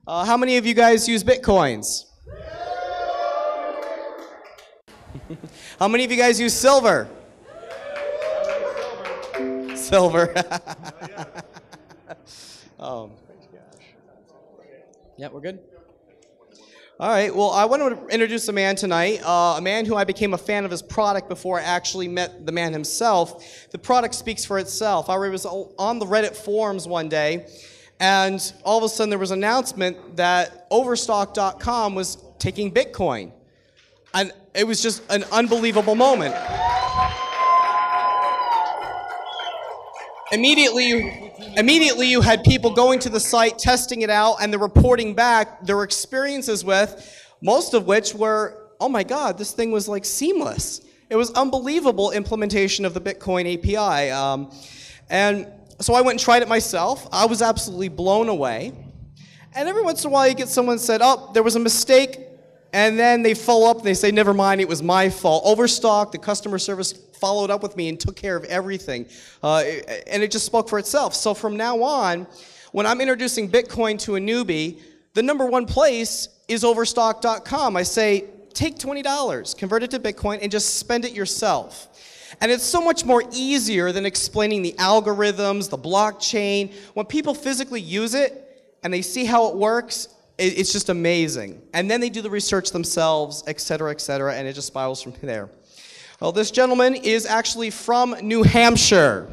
How many of you guys use Bitcoins? How many of you guys use silver? Silver. Oh, gosh. Yeah, we're good? All right, well, I want to introduce a man tonight, a man who I became a fan of his product before I actually met the man himself. The product speaks for itself. I was on the Reddit forums one day, and all of a sudden there was an announcement that Overstock.com was taking Bitcoin. And it was just an unbelievable moment. Immediately you had people going to the site, testing it out, and they're reporting back their experiences with, most of which were, oh my God, this thing was like seamless. It was unbelievable implementation of the Bitcoin API. And so I went and tried it myself. I was absolutely blown away. And every once in a while you get someone said, oh, there was a mistake, and then they follow up and they say, never mind, it was my fault. Overstock, the customer service followed up with me and took care of everything. And it just spoke for itself. So from now on, when I'm introducing Bitcoin to a newbie, the number one place is Overstock.com. I say, take $20, convert it to Bitcoin, and just spend it yourself. And it's so much more easier than explaining the algorithms, the blockchain. When people physically use it and they see how it works, it's just amazing. And then they do the research themselves, et cetera, and it just spirals from there. Well, this gentleman is actually from New Hampshire.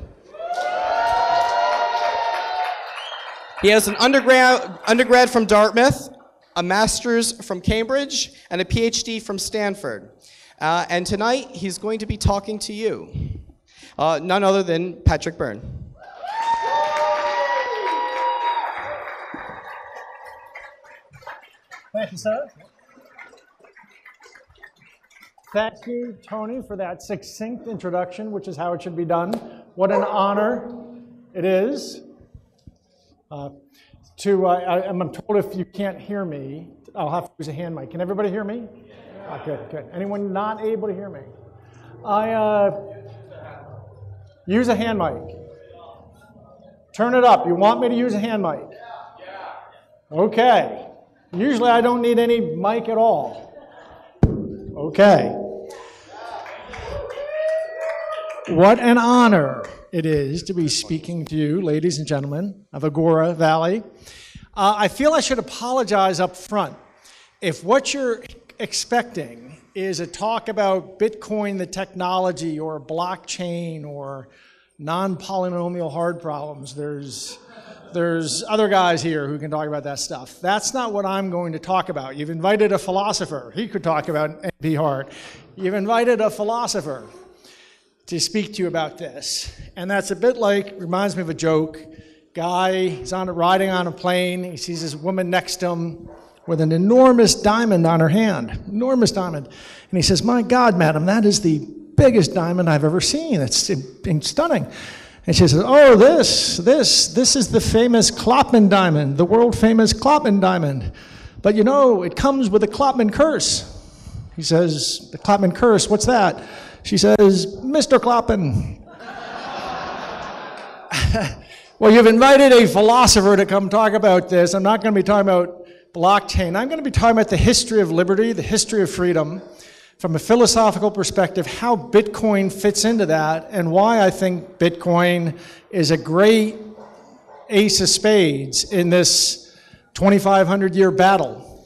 He has an undergrad from Dartmouth, a master's from Cambridge, and a PhD from Stanford. And tonight, he's going to be talking to you. None other than Patrick Byrne. Thank you, sir. Thank you, Tony, for that succinct introduction, which is how it should be done. What an honor it is. I'm told if you can't hear me, I'll have to use a hand mic. Can everybody hear me? Yeah. Good. Anyone not able to hear me? Use a hand mic. Turn it up. You want me to use a hand mic? Yeah. Okay. Usually I don't need any mic at all. Okay. What an honor it is to be speaking to you, ladies and gentlemen of Agora Valley. I feel I should apologize up front. If what you're expecting is a talk about Bitcoin, the technology, or blockchain, or non-polynomial hard problems, there's other guys here who can talk about that stuff. That's not what I'm going to talk about. You've invited a philosopher. He could talk about NP hard. You've invited a philosopher to speak to you about this. And that's a bit like, reminds me of a joke. Guy, he's riding on a plane. He sees this woman next to him with an enormous diamond on her hand. Enormous diamond. And he says, my God, madam, that is the biggest diamond I've ever seen. It's stunning. And she says, oh, this is the famous Klopman diamond, the world famous Klopman diamond. But you know, it comes with a Klopman curse. He says, the Klopman curse, what's that? She says, Mr. Klopman. Well, you've invited a philosopher to come talk about this. I'm not going to be talking about blockchain. I'm going to be talking about the history of liberty, the history of freedom, from a philosophical perspective, how Bitcoin fits into that, and why I think Bitcoin is a great ace of spades in this 2,500-year battle.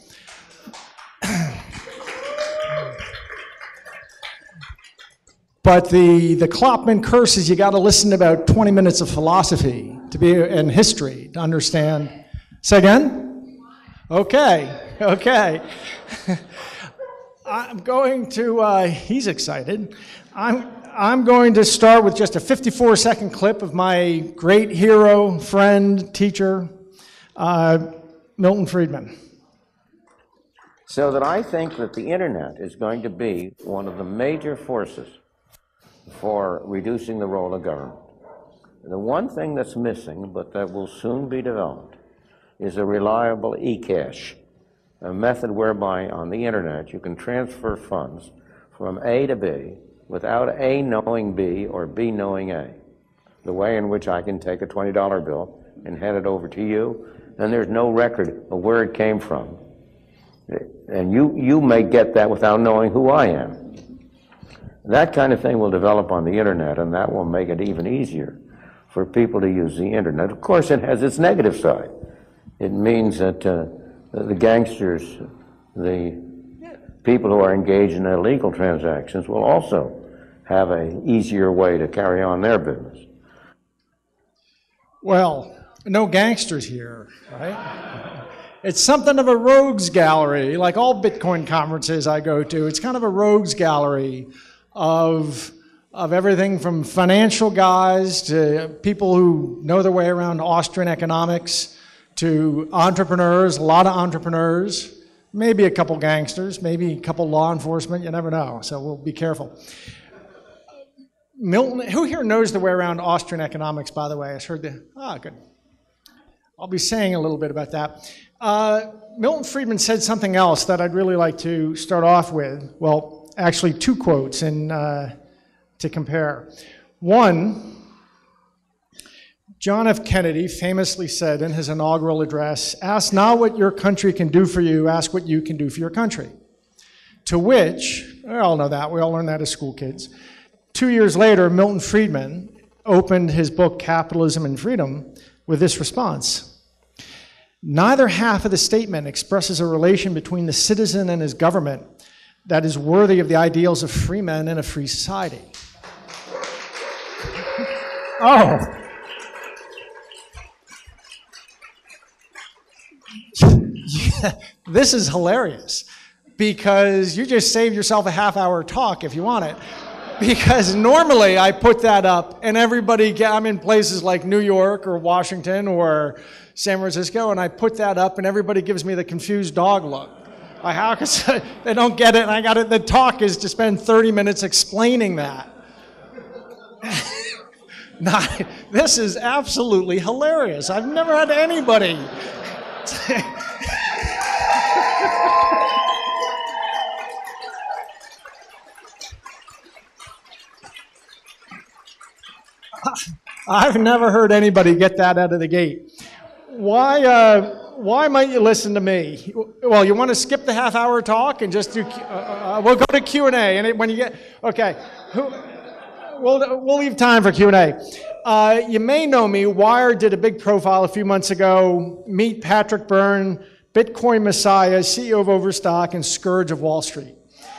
But the Klopman curse is you got to listen to about 20 minutes of philosophy and history to understand. Say again? Okay. I'm going to, he's excited. I'm going to start with just a 54-second clip of my great hero, friend, teacher, Milton Friedman. So that I think that the internet is going to be one of the major forces for reducing the role of government. The one thing that's missing, but that will soon be developed, is a reliable e-cash, a method whereby on the internet you can transfer funds from A to B without A knowing B or B knowing A. The way in which I can take a $20 bill and hand it over to you, and there's no record of where it came from. And you may get that without knowing who I am. That kind of thing will develop on the internet, and that will make it even easier for people to use the internet. Of course, it has its negative side. It means that the gangsters, the people who are engaged in illegal transactions will also have an easier way to carry on their business. Well, no gangsters here, right? It's something of a rogues gallery, like all Bitcoin conferences I go to. It's kind of a rogues gallery of everything from financial guys to people who know their way around Austrian economics to entrepreneurs, a lot of entrepreneurs, maybe a couple gangsters, maybe a couple law enforcement, you never know, so we'll be careful. Milton, who here knows the way around Austrian economics, by the way? I heard good. I'll be saying a little bit about that. Milton Friedman said something else that I'd really like to start off with. Well, actually two quotes to compare. One, John F. Kennedy famously said in his inaugural address, "Ask not what your country can do for you, ask what you can do for your country." To which, we all know that, we all learned that as school kids. 2 years later, Milton Friedman opened his book, Capitalism and Freedom, with this response: "Neither half of the statement expresses a relation between the citizen and his government that is worthy of the ideals of free men in a free society." Oh. Yeah, this is hilarious, because you just saved yourself a half-hour talk if you want it. Because normally I put that up and everybody, I'm in places like New York or Washington or San Francisco, and I put that up and everybody gives me the confused dog look. Like, how could they don't get it, and the talk is to spend 30 minutes explaining that. This is absolutely hilarious. I've never had anybody I've never heard anybody get that out of the gate. Why might you listen to me? Well, you want to skip the half-hour talk and just do, we'll go to Q&A, and when you get, okay, we'll leave time for Q&A. You may know me. Wired did a big profile a few months ago. Meet Patrick Byrne, Bitcoin Messiah, CEO of Overstock, and Scourge of Wall Street.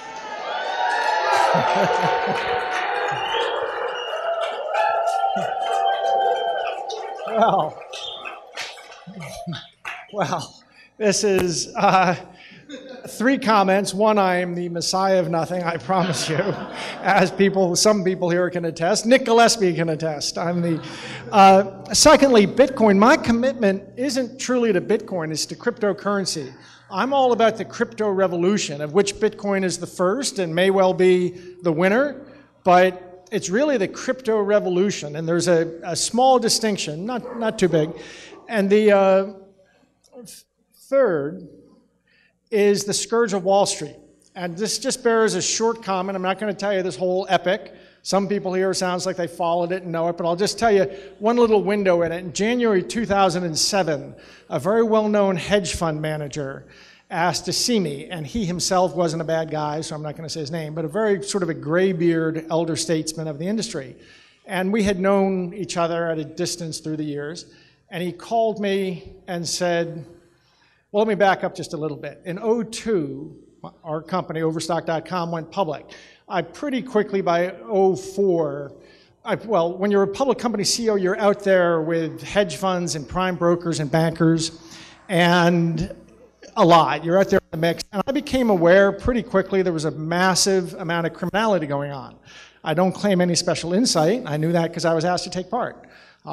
Well, this is three comments. One, I am the Messiah of nothing, I promise you, as some people here can attest. Nick Gillespie can attest. Secondly, Bitcoin. My commitment isn't truly to Bitcoin, it's to cryptocurrency. I'm all about the crypto revolution, of which Bitcoin is the first and may well be the winner, but it's really the crypto revolution, and there's a small distinction, not too big. And the third is the Scourge of Wall Street. And this just bears a short comment. I'm not going to tell you this whole epic. Some people here, it sounds like they followed it and know it, but I'll just tell you one little window in it. In January 2007, a very well-known hedge fund manager asked to see me, and he himself wasn't a bad guy, so I'm not going to say his name, but a very sort of a gray-beard elder statesman of the industry. And we had known each other at a distance through the years, and he called me and said, well, let me back up just a little bit. In 2002, our company, Overstock.com, went public. I pretty quickly, by 2004, when you're a public company CEO, you're out there with hedge funds and prime brokers and bankers, and a lot. You're out there in the mix. And I became aware pretty quickly there was a massive amount of criminality going on. I don't claim any special insight. I knew that because I was asked to take part.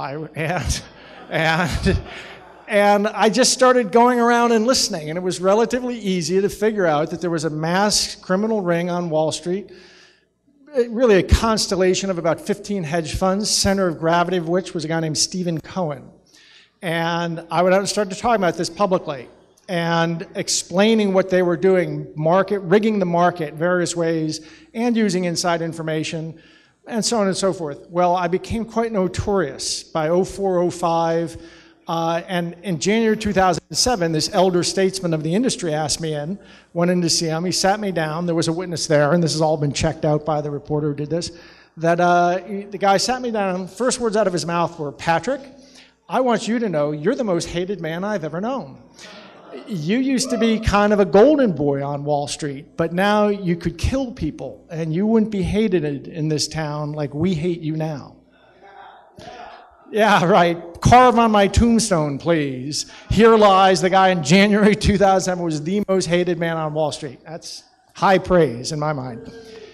And I just started going around and listening, and it was relatively easy to figure out that there was a mass criminal ring on Wall Street, really a constellation of about 15 hedge funds, center of gravity of which was a guy named Stephen Cohen. And I went out and started talking about this publicly and explaining what they were doing, rigging the market various ways, and using inside information, and so on and so forth. Well, I became quite notorious by 2004, 2005. And in January 2007, this elder statesman of the industry asked me in, went in to see him. He sat me down. There was a witness there, and this has all been checked out by the reporter who did this, that the guy sat me down. First words out of his mouth were, "Patrick, I want you to know you're the most hated man I've ever known. You used to be kind of a golden boy on Wall Street, but now you could kill people, and you wouldn't be hated in this town like we hate you now." Yeah, right. Carve on my tombstone, please. Here lies the guy in January 2007 was the most hated man on Wall Street. That's high praise in my mind.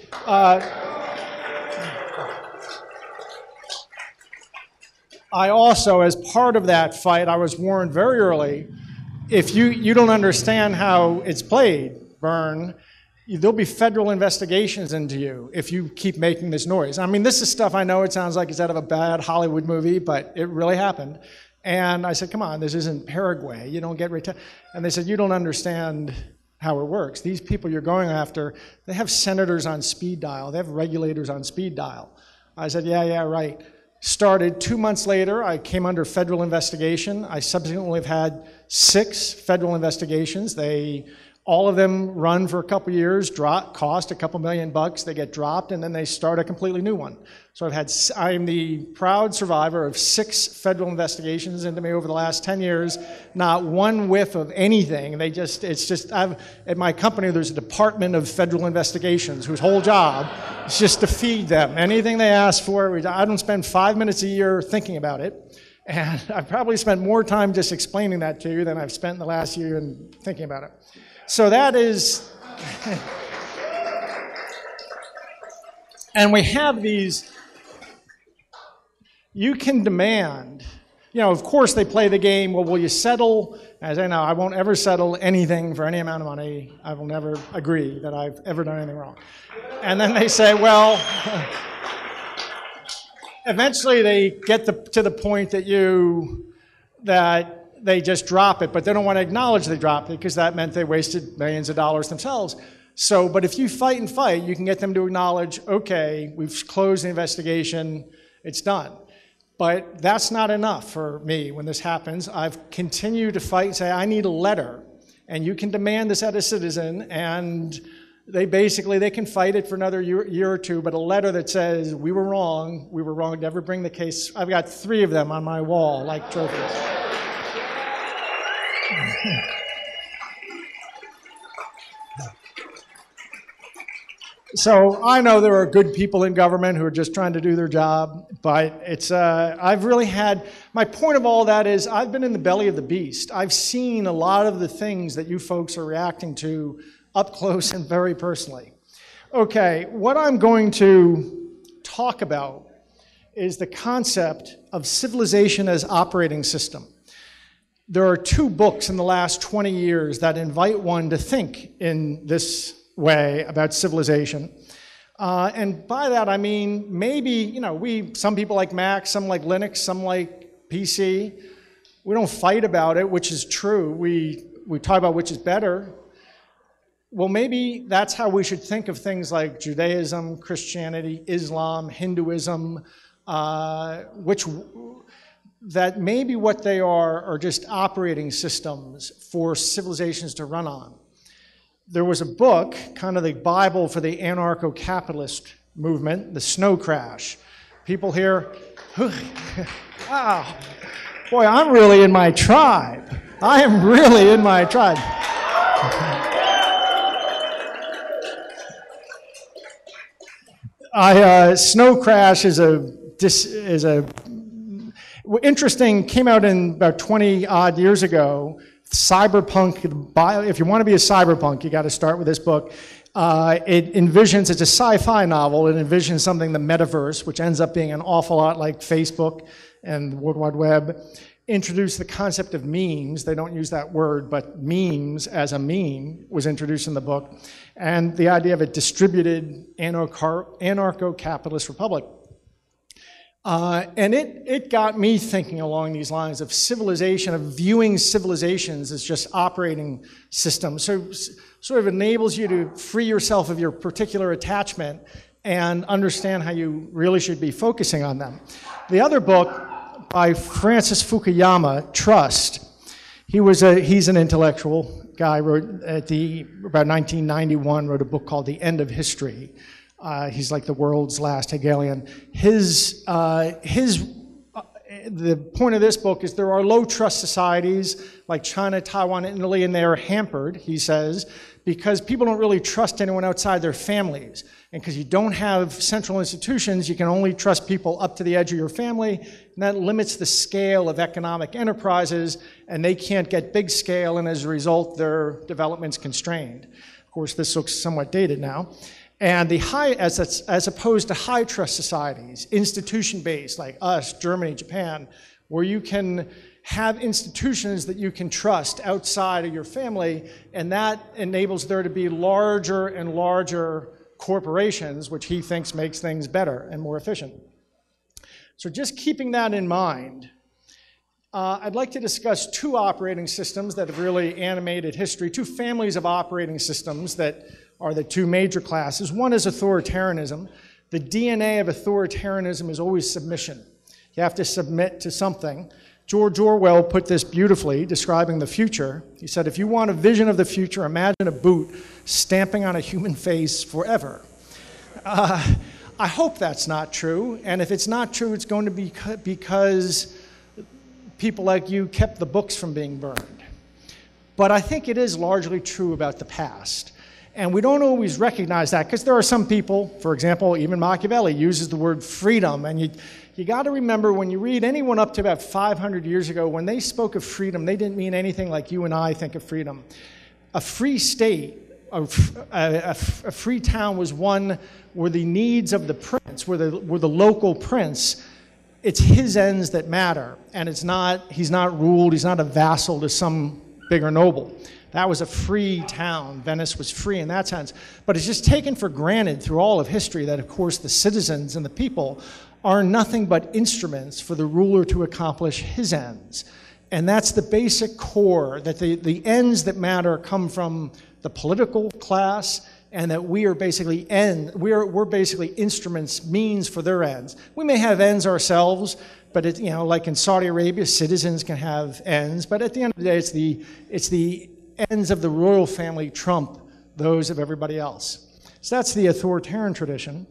I also, as part of that fight, I was warned very early, if you don't understand how it's played, Vern, there'll be federal investigations into you if you keep making this noise. I mean, this is stuff I know it sounds like it's out of a bad Hollywood movie, but it really happened. And I said, come on, this isn't Paraguay. You don't get And they said, you don't understand how it works. These people you're going after, they have senators on speed dial. They have regulators on speed dial. I said, yeah, right. Started 2 months later, I came under federal investigation. I subsequently have had 6 federal investigations. All of them run for a couple years, cost a couple $1 million, they get dropped, and then they start a completely new one. So I'm the proud survivor of 6 federal investigations into me over the last 10 years, not one whiff of anything. At my company, there's a department of federal investigations whose whole job is just to feed them. Anything they ask for, I don't spend 5 minutes a year thinking about it. And I've probably spent more time just explaining that to you than I've spent in the last year in thinking about it. So that is, and we have these, you can demand, of course they play the game, well, will you settle? As I know, I won't ever settle anything for any amount of money. I will never agree that I've ever done anything wrong. And then they say, well, eventually they get to the point that they just drop it, but they don't want to acknowledge they dropped it because that meant they wasted millions of dollars themselves. So, but if you fight and fight, you can get them to acknowledge, okay, we've closed the investigation, it's done. But that's not enough for me when this happens. I've continued to fight and say, I need a letter, and you can demand this as a citizen, and they can fight it for another year or two, but a letter that says, we were wrong to ever bring the case. I've got 3 of them on my wall, like trophies. So I know there are good people in government who are just trying to do their job, but I've really had, my point of all that is I've been in the belly of the beast. I've seen a lot of the things that you folks are reacting to up close and very personally. Okay, what I'm going to talk about is the concept of civilization as operating system. There are 2 books in the last 20 years that invite one to think in this way about civilization. And by that I mean maybe, some people like Mac, some like Linux, some like PC. We don't fight about it, which is true. We talk about which is better. Well, maybe that's how we should think of things like Judaism, Christianity, Islam, Hinduism, that maybe what they are just operating systems for civilizations to run on. There was a book, kind of the Bible for the anarcho-capitalist movement, The Snow Crash. People here, wow, boy, I'm really in my tribe. I am really in my tribe. Snow Crash is interesting, came out in about 20 odd years ago. Cyberpunk, if you want to be a cyberpunk, you got to start with this book. It envisions, it's a sci-fi novel, it envisions something, the metaverse, which ends up being an awful lot like Facebook and the World Wide Web. Introduced the concept of memes, they don't use that word, but memes as a meme was introduced in the book. And the idea of a distributed anarcho-capitalist republic. And it got me thinking along these lines of civilization, of viewing civilizations as just operating systems. So sort of enables you to free yourself of your particular attachment and understand how you really should be focusing on them. The other book, by Francis Fukuyama, Trust. He's an intellectual guy, wrote about 1991, wrote a book called The End of History. He's like the world's last Hegelian. The point of this book is there are low trust societies like China, Taiwan, and Italy, and they are hampered, he says, because people don't really trust anyone outside their families. And because you don't have central institutions, you can only trust people up to the edge of your family, and that limits the scale of economic enterprises, and they can't get big scale, and as a result, their development's constrained. Of course, this looks somewhat dated now. And the as opposed to high trust societies, institution-based like us, Germany, Japan, where you can have institutions that you can trust outside of your family, and that enables there to be larger and larger corporations, which he thinks makes things better and more efficient. So just keeping that in mind, I'd like to discuss two operating systems that have really animated history, two families of operating systems that are the two major classes. One is authoritarianism. The DNA of authoritarianism is always submission. You have to submit to something. George Orwell put this beautifully, describing the future. He said, if you want a vision of the future, imagine a boot stamping on a human face forever. I hope that's not true, and if it's not true, it's going to be because people like you kept the books from being burned. But I think it is largely true about the past. And we don't always recognize that, because there are some people, for example, even Machiavelli uses the word freedom, and you got to remember when you read anyone up to about 500 years ago, when they spoke of freedom, they didn't mean anything like you and I think of freedom. A free state, a free town was one where the needs of the prince, where the local prince, it's his ends that matter, and he's not ruled, he's not a vassal to some bigger noble. That was a free town. Venice was free in that sense. But it's just taken for granted through all of history that, of course, the citizens and the people are nothing but instruments for the ruler to accomplish his ends. And that's the basic core, that the ends that matter come from the political class, and that we are basically we're basically instruments, means for their ends. We may have ends ourselves, but like in Saudi Arabia, citizens can have ends. But at the end of the day, it's the ends of the royal family trump those of everybody else. So that's the authoritarian tradition.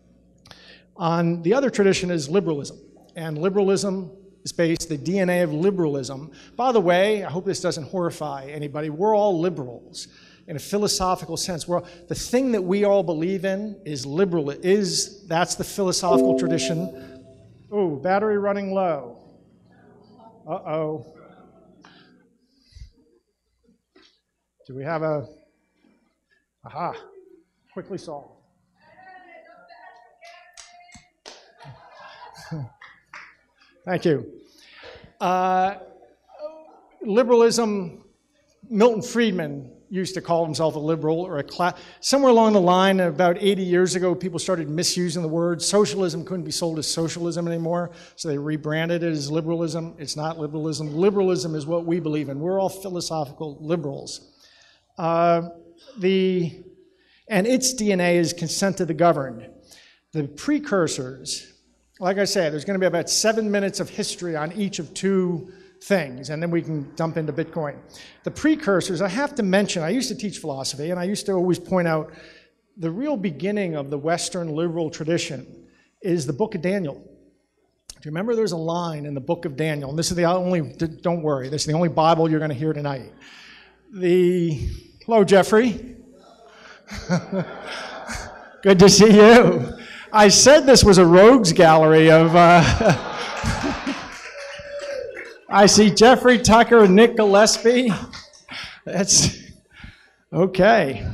On the other tradition is liberalism. And liberalism is based, the DNA of liberalism. By the way, I hope this doesn't horrify anybody, we're all liberals in a philosophical sense. The thing that we all believe in is that's the philosophical tradition. Oh, battery running low. Uh-oh. Do we have aha, quickly solved. Thank you. Liberalism, Milton Friedman used to call himself a liberal, or somewhere along the line, about 80 years ago, people started misusing the word. Socialism couldn't be sold as socialism anymore, so they rebranded it as liberalism. It's not liberalism. Liberalism is what we believe in. We're all philosophical liberals. And its DNA is consent of the governed. The precursors, like I said, there's going to be about 7 minutes of history on each of two things, and then we can dump into Bitcoin. The precursors, I have to mention, I used to teach philosophy, and I used to always point out the real beginning of the Western liberal tradition is the Book of Daniel. Do you remember there's a line in the Book of Daniel, and this is the only, don't worry, this is the only Bible you're going to hear tonight. Hello, Jeffrey. Good to see you. I said this was a rogues gallery of... I see Jeffrey Tucker and Nick Gillespie. That's okay.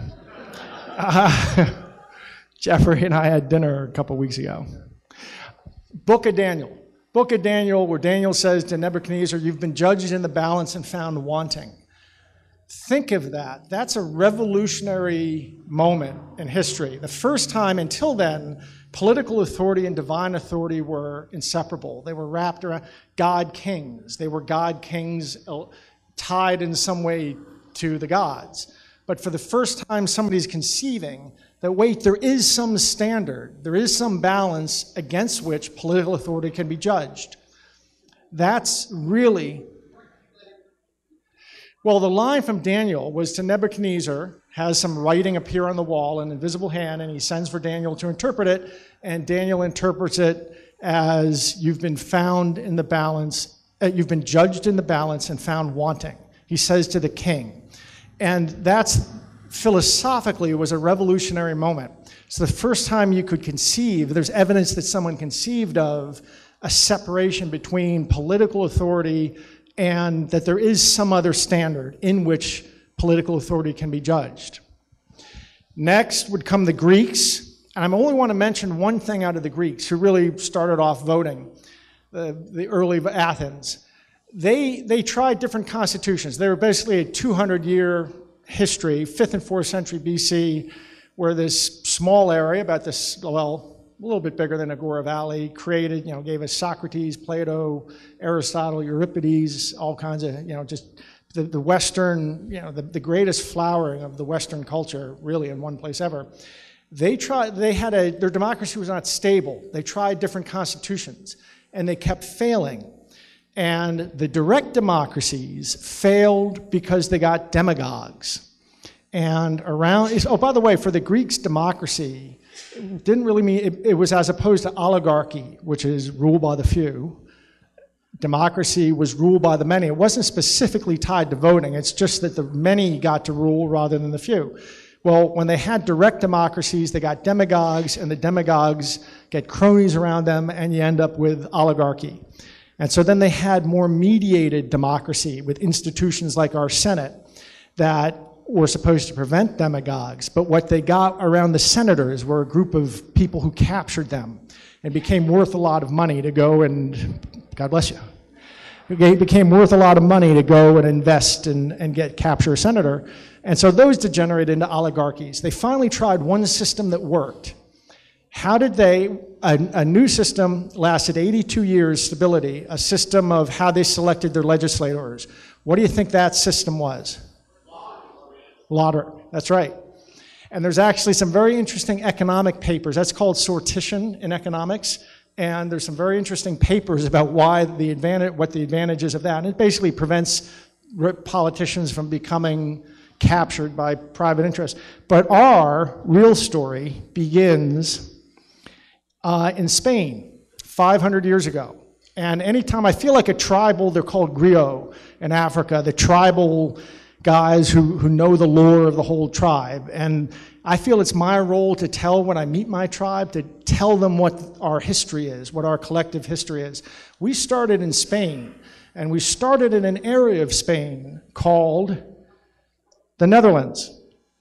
Jeffrey and I had dinner a couple weeks ago. Book of Daniel. Book of Daniel, where Daniel says to Nebuchadnezzar, you've been judged in the balance and found wanting. Think of that. That's a revolutionary moment in history. The first time, until then, political authority and divine authority were inseparable. They were wrapped around God kings. They were God kings tied in some way to the gods. But for the first time, somebody's conceiving that, wait, there is some standard, there is some balance against which political authority can be judged. That's really, well, the line from Daniel was to Nebuchadnezzar, has some writing appear on the wall, an invisible hand, and he sends for Daniel to interpret it, and Daniel interprets it as you've been found in the balance, you've been judged in the balance and found wanting. He says to the king. And that's philosophically was a revolutionary moment. It's the first time you could conceive, there's evidence that someone conceived of a separation between political authority and that there is some other standard in which political authority can be judged. Next would come the Greeks, and I only want to mention one thing out of the Greeks who really started off voting, the early Athens. They tried different constitutions. They were basically a 200-year history, 5th and 4th century BC, where this small area, about this, well, a little bit bigger than Agora Valley, created, gave us Socrates, Plato, Aristotle, Euripides, all kinds of, just the Western, the greatest flowering of the Western culture, really, in one place ever. Their democracy was not stable. They tried different constitutions, and they kept failing. And the direct democracies failed because they got demagogues. And by the way, for the Greeks, democracy didn't really mean, it was as opposed to oligarchy, which is rule by the few. Democracy was ruled by the many. It wasn't specifically tied to voting. It's just that the many got to rule rather than the few. Well, when they had direct democracies, they got demagogues, and the demagogues get cronies around them, and you end up with oligarchy. And so then they had more mediated democracy with institutions like our Senate that were supposed to prevent demagogues. But what they got around the senators were a group of people who captured them and became worth a lot of money to go and, God bless you, it became worth a lot of money to go and invest and capture a senator. And so those degenerated into oligarchies. They finally tried one system that worked. How did a new system lasted 82 years stability, a system of how they selected their legislators. What do you think that system was? Lottery. That's right. And there's actually some very interesting economic papers. That's called sortition in economics. And there's some very interesting papers about what the advantages of that. And it basically prevents politicians from becoming captured by private interests. But our real story begins in Spain, 500 years ago. And anytime I feel like a tribal, they're called griot in Africa, the tribal guys who know the lore of the whole tribe. And I feel it's my role to tell when I meet my tribe, to tell them what our history is, what our collective history is. We started in Spain, and we started in an area of Spain called the Netherlands.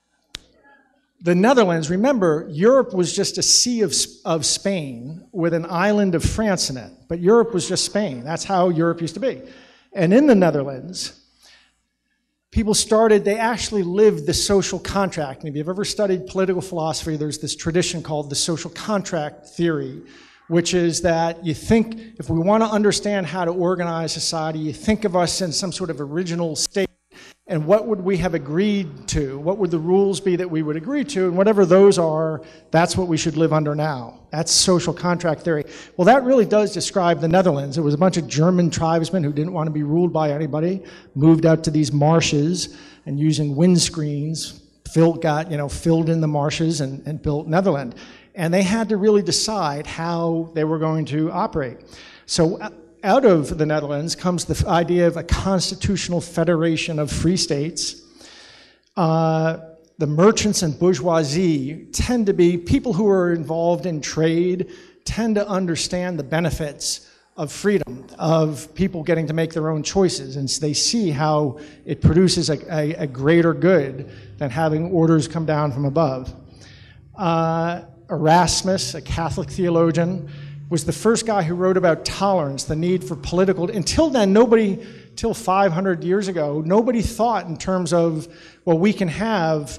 The Netherlands, remember, Europe was just a sea of Spain with an island of France in it. But Europe was just Spain. That's how Europe used to be. And in the Netherlands, people they actually lived the social contract. And if you've ever studied political philosophy, there's this tradition called the social contract theory, which is that you think, if we want to understand how to organize society, you think of us in some sort of original state. And what would we have agreed to? What would the rules be that we would agree to? And whatever those are, that's what we should live under now. That's social contract theory. Well, that really does describe the Netherlands. It was a bunch of German tribesmen who didn't want to be ruled by anybody, moved out to these marshes, and using windscreens, filled in the marshes and built Netherlands. And they had to really decide how they were going to operate. So out of the Netherlands comes the idea of a constitutional federation of free states. The merchants and bourgeoisie tend to be people who are involved in trade, tend to understand the benefits of freedom, of people getting to make their own choices, and so they see how it produces a greater good than having orders come down from above. Erasmus, a Catholic theologian, was the first guy who wrote about tolerance, the need for political. Until then, till 500 years ago, nobody thought in terms of, well, we can have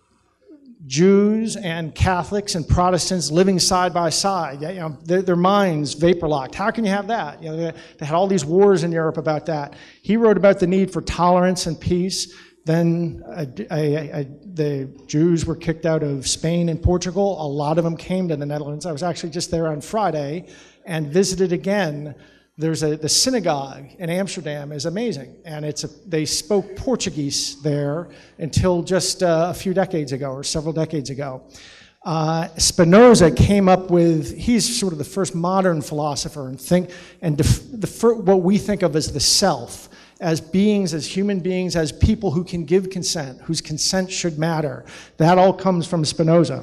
Jews and Catholics and Protestants living side by side. Their minds vapor-locked. How can you have that? They had all these wars in Europe about that. He wrote about the need for tolerance and peace. Then the Jews were kicked out of Spain and Portugal. A lot of them came to the Netherlands. I was actually just there on Friday and visited again The synagogue in Amsterdam is amazing, and they spoke Portuguese there until just a few decades ago, or several decades ago. Spinoza came up with, he's sort of the first modern philosopher, what we think of as the self, as beings, as human beings, as people who can give consent, whose consent should matter. That all comes from Spinoza.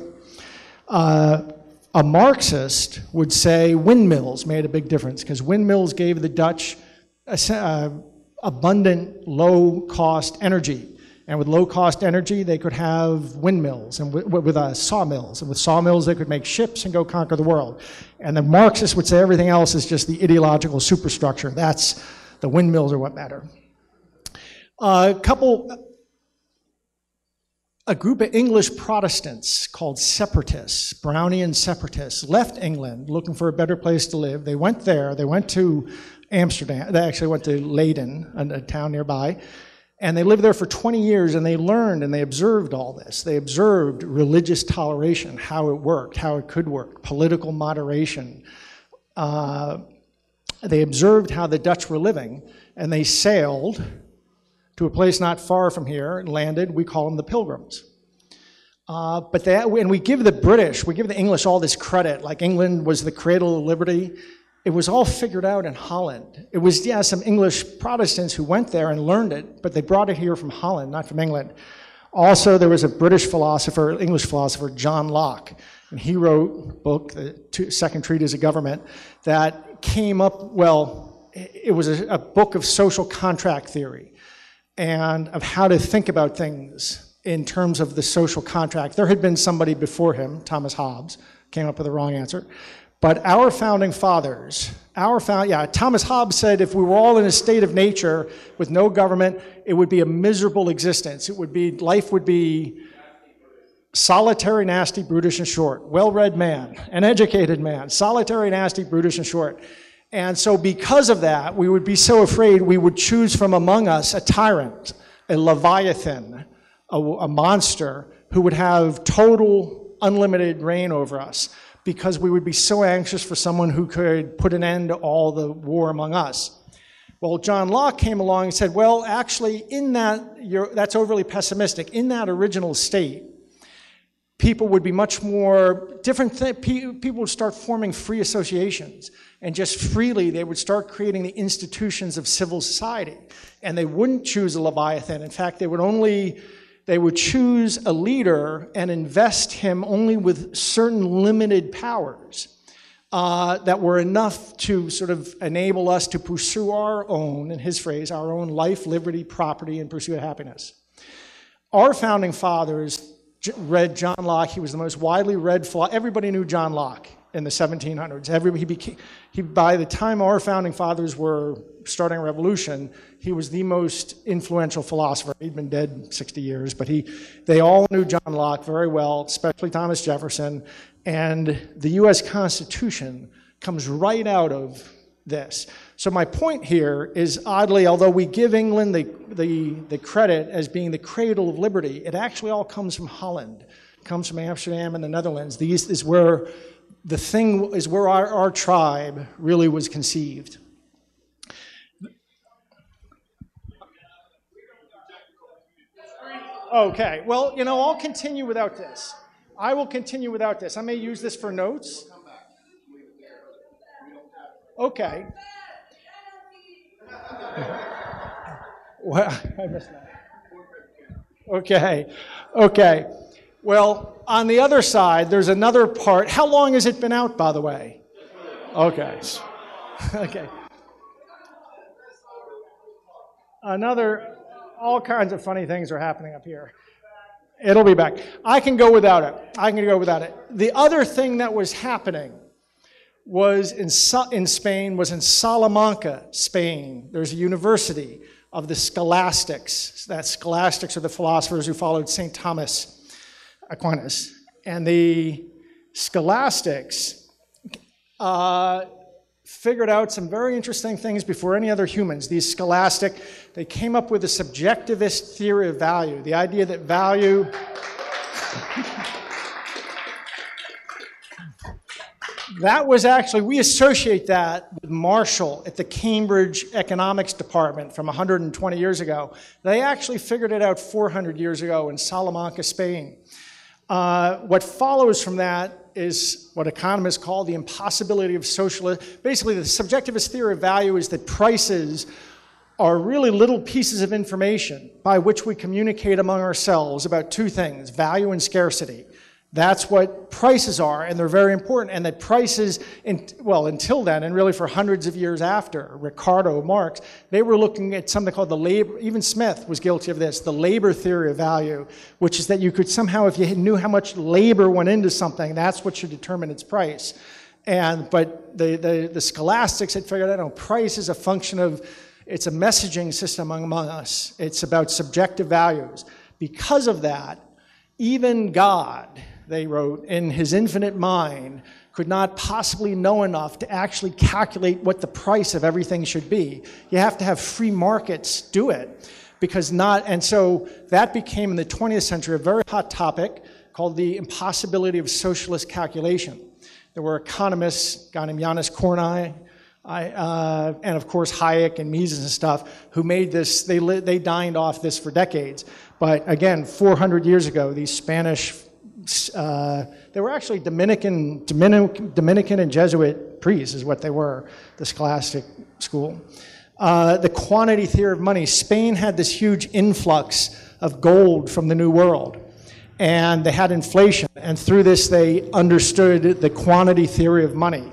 A Marxist would say windmills made a big difference, because windmills gave the Dutch abundant, low-cost energy. And with low-cost energy, they could have windmills, and with sawmills. And with sawmills, they could make ships and go conquer the world. And the Marxists would say everything else is just the ideological superstructure. The windmills are what matter. A group of English Protestants called separatists, Brownian separatists, left England looking for a better place to live. They went there. They went to Amsterdam. They actually went to Leiden, a town nearby. And they lived there for 20 years, and they learned and they observed all this. They observed religious toleration, how it worked, how it could work, political moderation. They observed how the Dutch were living, and they sailed to a place not far from here and landed. We call them the Pilgrims. And we give the English all this credit, like England was the cradle of liberty. It was all figured out in Holland. It was, some English Protestants who went there and learned it, but they brought it here from Holland, not from England. Also, there was a English philosopher, John Locke, and he wrote a book, the Second Treatise of Government, that came up, it was a book of social contract theory and of how to think about things in terms of the social contract. There had been somebody before him, Thomas Hobbes, came up with the wrong answer. But our founding fathers, Thomas Hobbes said if we were all in a state of nature with no government, it would be a miserable existence. Life would be solitary, nasty, brutish, and short. Well-read man, an educated man, solitary, nasty, brutish, and short. And so because of that, we would be so afraid we would choose from among us a tyrant, a leviathan, a monster who would have total, unlimited reign over us, because we would be so anxious for someone who could put an end to all the war among us. Well, John Locke came along and said, well, actually, that's overly pessimistic. In that original state, people would be much more different. People would start forming free associations, and just freely they would start creating the institutions of civil society. And they wouldn't choose a leviathan. In fact, they would choose a leader and invest him only with certain limited powers that were enough to sort of enable us to pursue our own, in his phrase, our own life, liberty, property, and pursuit of happiness. Our founding fathers read John Locke. He was the most widely read philosopher. Everybody knew John Locke in the 1700s. By the time our founding fathers were starting a revolution, he was the most influential philosopher. He'd been dead 60 years, but they all knew John Locke very well, especially Thomas Jefferson. And the US Constitution comes right out of this. So my point here is, oddly, although we give England the credit as being the cradle of liberty, it actually all comes from Holland. It comes from Amsterdam and the Netherlands. These is where our tribe really was conceived. Okay, well, I'll continue without this. I will continue without this. I may use this for notes. Okay. Well, I missed that. Okay. Well, on the other side, there's another part. How long has it been out, by the way? Okay. All kinds of funny things are happening up here. It'll be back. I can go without it. The other thing that was happening was in Spain, was in Salamanca, Spain. There's a university of the scholastics. That scholastics are the philosophers who followed St. Thomas Aquinas. And the scholastics figured out some very interesting things before any other humans. These they came up with a subjectivist theory of value, the idea that value That was actually, we associate that with Marshall at the Cambridge Economics Department from 120 years ago. They actually figured it out 400 years ago in Salamanca, Spain. What follows from that is what economists call the impossibility of socialism. Basically, the subjectivist theory of value is that prices are really little pieces of information by which we communicate among ourselves about two things, value and scarcity. That's what prices are, and they're very important. And that prices, well, until then, and really for hundreds of years after, Ricardo, Marx, they were looking at something called the labor, even Smith was guilty of this, the labor theory of value, which is that you could somehow, if you knew how much labor went into something, that's what should determine its price. But the scholastics had figured out, no, price is a function of, it's a messaging system among us. It's about subjective values. Because of that, even God, they wrote, in his infinite mind, could not possibly know enough to actually calculate what the price of everything should be. You have to have free markets do it. And so that became in the 20th century a very hot topic called the impossibility of socialist calculation. There were economists, a guy named Janis Kornai, and of course Hayek and Mises and stuff, who made this, they dined off this for decades. But again, 400 years ago, these Spanish, they were actually Dominican and Jesuit priests is what they were, the scholastic school. The quantity theory of money. Spain had this huge influx of gold from the New World, and they had inflation, and through this they understood the quantity theory of money.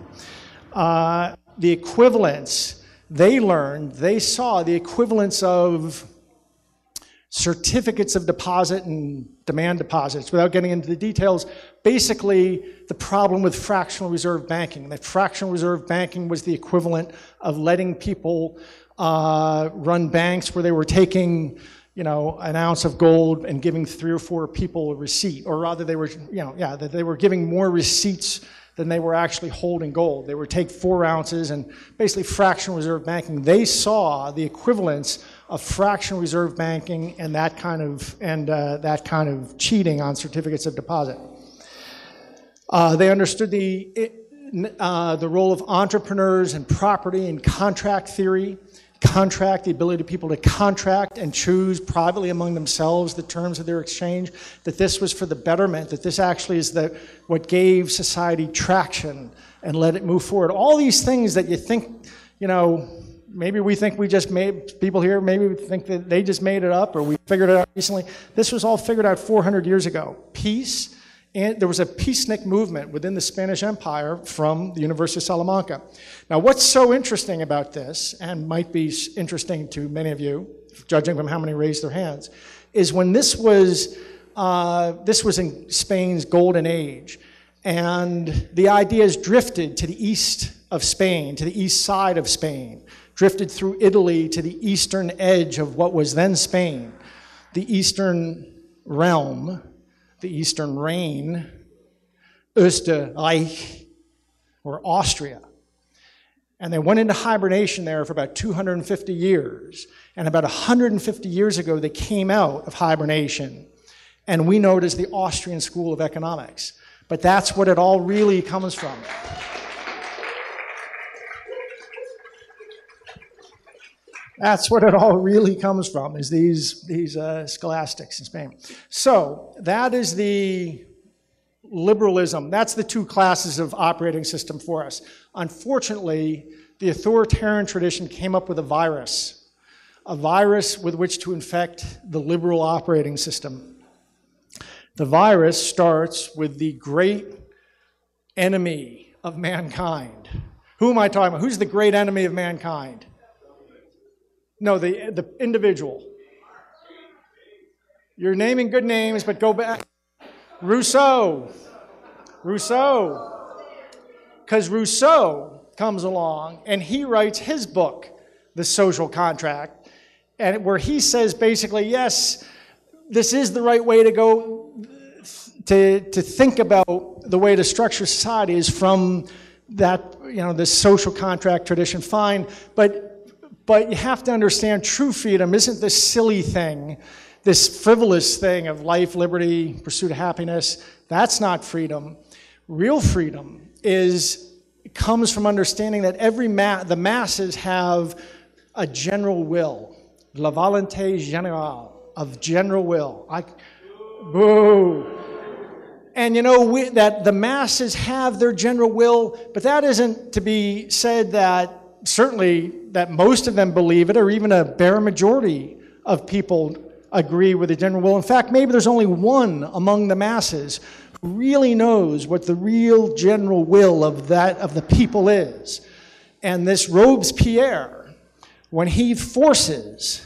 The equivalence, they saw the equivalence of certificates of deposit and demand deposits. Without getting into the details, basically the problem with fractional reserve banking. That fractional reserve banking was the equivalent of letting people run banks where they were taking, an ounce of gold and giving 3 or 4 people a receipt, or rather they were, that they were giving more receipts than they were actually holding gold. They would take 4 ounces, and basically fractional reserve banking. They saw the equivalence of fractional reserve banking and that kind of cheating on certificates of deposit. They understood the role of entrepreneurs and property and contract theory. The ability of people to contract and choose privately among themselves the terms of their exchange, that this was for the betterment, that this actually is what gave society traction and let it move forward. All these things that you think, maybe we think we just made, people here maybe think that they just made it up or we figured it out recently. This was all figured out 400 years ago. Peace, and there was a peacenik movement within the Spanish Empire from the University of Salamanca. Now, what's so interesting about this, and might be interesting to many of you, judging from how many raised their hands, is when this was in Spain's golden age, and the ideas drifted to the east of Spain, to the east side of Spain, drifted through Italy to the eastern edge of what was then Spain, the eastern realm, the eastern reign, Österreich, or Austria. And they went into hibernation there for about 250 years. And about 150 years ago, they came out of hibernation. And we know it as the Austrian School of Economics. But that's what it all really comes from. That's what it all really comes from, is these scholastics in Spain. So that is the liberalism. That's the 2 classes of operating system for us. Unfortunately, the authoritarian tradition came up with a virus with which to infect the liberal operating system. The virus starts with the great enemy of mankind. Who am I talking about? Who's the great enemy of mankind? No, the individual. You're naming good names, but go back. Rousseau. Because Rousseau comes along and he writes his book, The Social Contract, and where he says basically, yes, this is the right way to go to think about the way to structure society is from that, this social contract tradition, fine, but you have to understand true freedom isn't this silly thing, this frivolous thing of life, liberty, pursuit of happiness. That's not freedom. Real freedom is comes from understanding that the masses have a general will, la volonté générale, of general will. Boo. And that the masses have their general will, but that isn't to be said that certainly that most of them believe it, or even a bare majority of people agree with the general will. In fact, maybe there's only one among the masses who really knows what the real general will of the people is. And this Robespierre, when he forces,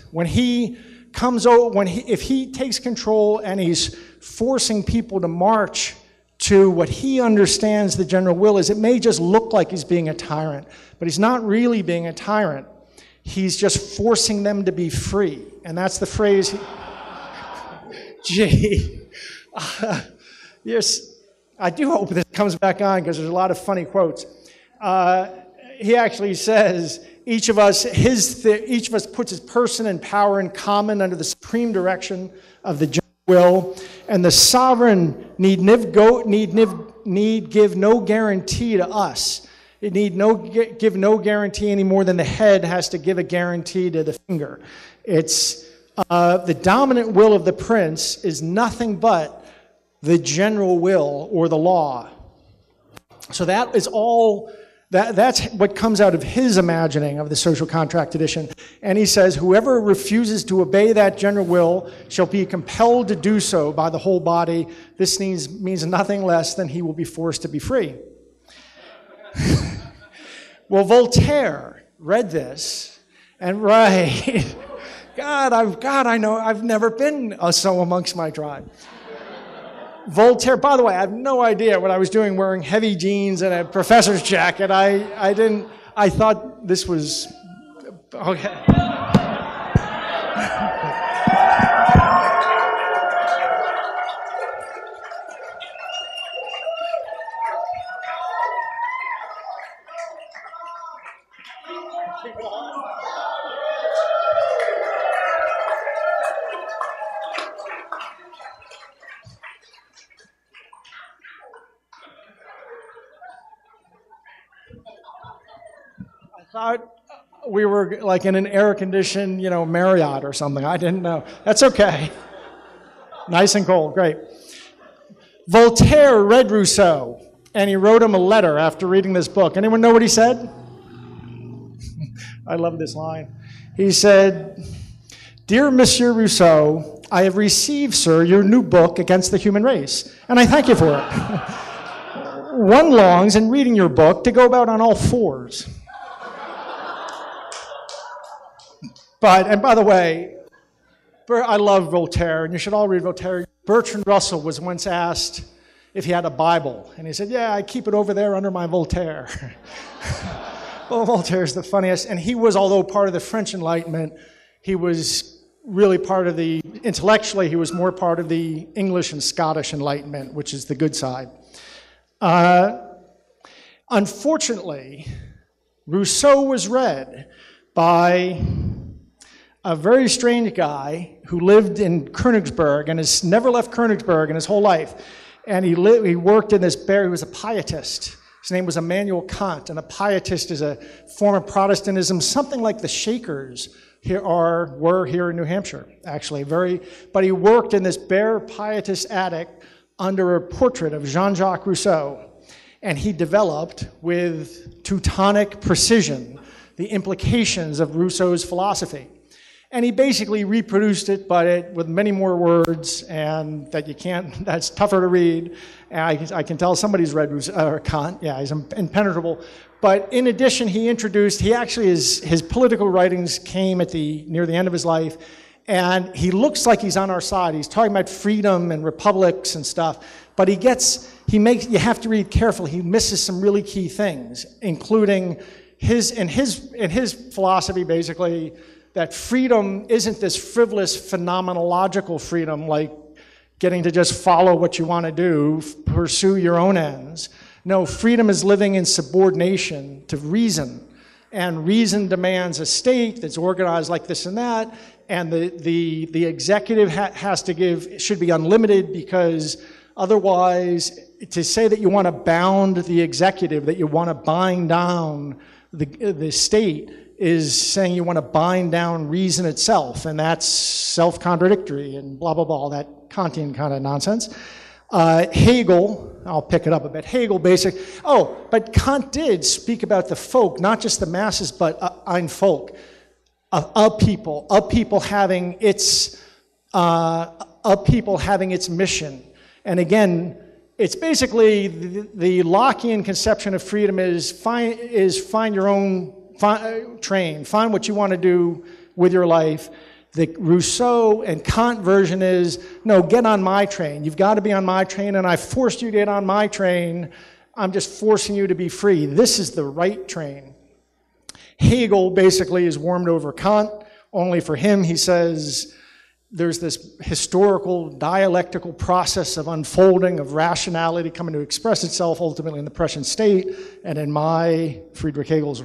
if he takes control and he's forcing people to march to what he understands the general will is, it may just look like he's being a tyrant, but he's not really being a tyrant. He's just forcing them to be free. And that's the phrase. Yes, I do hope this comes back on because there's a lot of funny quotes. He actually says, each of us puts his person and power in common under the supreme direction of the general will, and the sovereign need give no guarantee to us. It need give no guarantee any more than the head has to give a guarantee to the finger. It's the dominant will of the prince is nothing but the general will or the law. So that is all. That's what comes out of his imagining of the social contract edition. And he says, whoever refuses to obey that general will shall be compelled to do so by the whole body. This means nothing less than he will be forced to be free. Well, Voltaire read this, and right, God, I know I've never been so amongst my tribe. Voltaire, by the way, I have no idea what I was doing wearing heavy jeans and a professor's jacket. I thought this was, okay. Thought we were like in an air-conditioned, Marriott or something. I didn't know. That's okay. Nice and cold, great. Voltaire read Rousseau, and he wrote him a letter after reading this book. Anyone know what he said? I love this line. He said, "Dear Monsieur Rousseau, I have received, sir, your new book against the human race, and I thank you for it. One longs in reading your book to go about on all fours." And by the way, I love Voltaire, and you should all read Voltaire. Bertrand Russell was once asked if he had a Bible, and he said, "Yeah, I keep it over there under my Voltaire." Well, Voltaire's the funniest, and although part of the French Enlightenment, he was really intellectually, he was more part of the English and Scottish Enlightenment, which is the good side. Unfortunately, Rousseau was read by a very strange guy who lived in Königsberg and has never left Königsberg in his whole life. And he worked in this he was a pietist. His name was Immanuel Kant, and a pietist is a form of Protestantism, something like the Shakers were here in New Hampshire, actually. But he worked in this bare pietist attic under a portrait of Jean-Jacques Rousseau. And he developed with Teutonic precision the implications of Rousseau's philosophy. And he basically reproduced it, but with many more words, and that's tougher to read. And I can tell somebody's read Kant. Yeah, he's impenetrable. But in addition, his political writings came near the end of his life, and he looks like he's on our side. He's talking about freedom and republics and stuff, but you have to read carefully. He misses some really key things, including his philosophy, basically, that freedom isn't this frivolous phenomenological freedom, like getting to just follow what you want to do, pursue your own ends. No, freedom is living in subordination to reason. And reason demands a state that's organized like this and that, and the executive should be unlimited, because otherwise to say that you want to bound the executive, that you want to bind down the state, is saying you want to bind down reason itself, and that's self-contradictory and blah, blah, blah, all that Kantian kind of nonsense. Hegel, I'll pick it up a bit, but Kant did speak about the folk, not just the masses, but ein Volk, a people having its mission. And again, it's basically the Lockean conception of freedom is find your own train, find what you want to do with your life. The Rousseau and Kant version is, no, get on my train. You've got to be on my train, and I forced you to get on my train. I'm just forcing you to be free. This is the right train. Hegel basically is warmed over Kant. Only for him, he says, there's this historical, dialectical process of unfolding, of rationality coming to express itself ultimately in the present state. And in Friedrich Hegel's,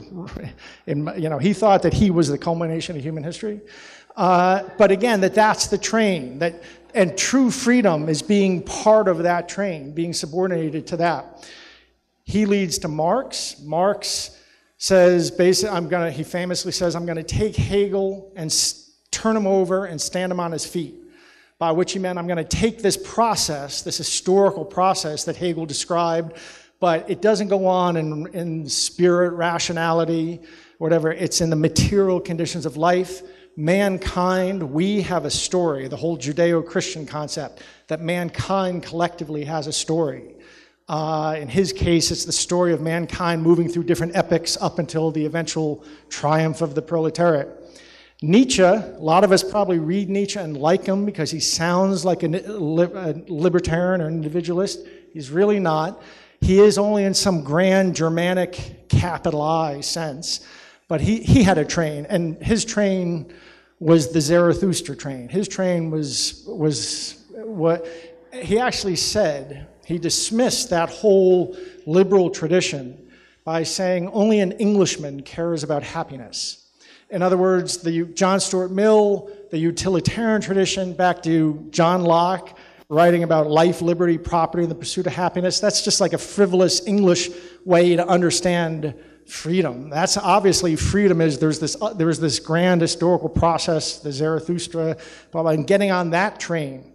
he thought that he was the culmination of human history. But again, that's the train. And true freedom is being part of that train, being subordinated to that. He leads to Marx. Marx says, he famously says, I'm going to take Hegel and turn him over and stand him on his feet. By which he meant, I'm going to take this process, this historical process that Hegel described, but it doesn't go on in spirit, rationality, whatever. It's in the material conditions of life. Mankind, we have a story, the whole Judeo-Christian concept, that mankind collectively has a story. In his case, it's the story of mankind moving through different epochs up until the eventual triumph of the proletariat. Nietzsche, a lot of us probably read Nietzsche and like him because he sounds like a libertarian or individualist. He's really not. He is only in some grand Germanic capital I sense, but he had a train, and his train was the Zarathustra train. His train was what he actually said. He dismissed that whole liberal tradition by saying only an Englishman cares about happiness. In other words, John Stuart Mill, the utilitarian tradition, back to John Locke, writing about life, liberty, property, and the pursuit of happiness, that's just like a frivolous English way to understand freedom. That's obviously freedom is there's this grand historical process, the Zarathustra, blah, blah, and getting on that train.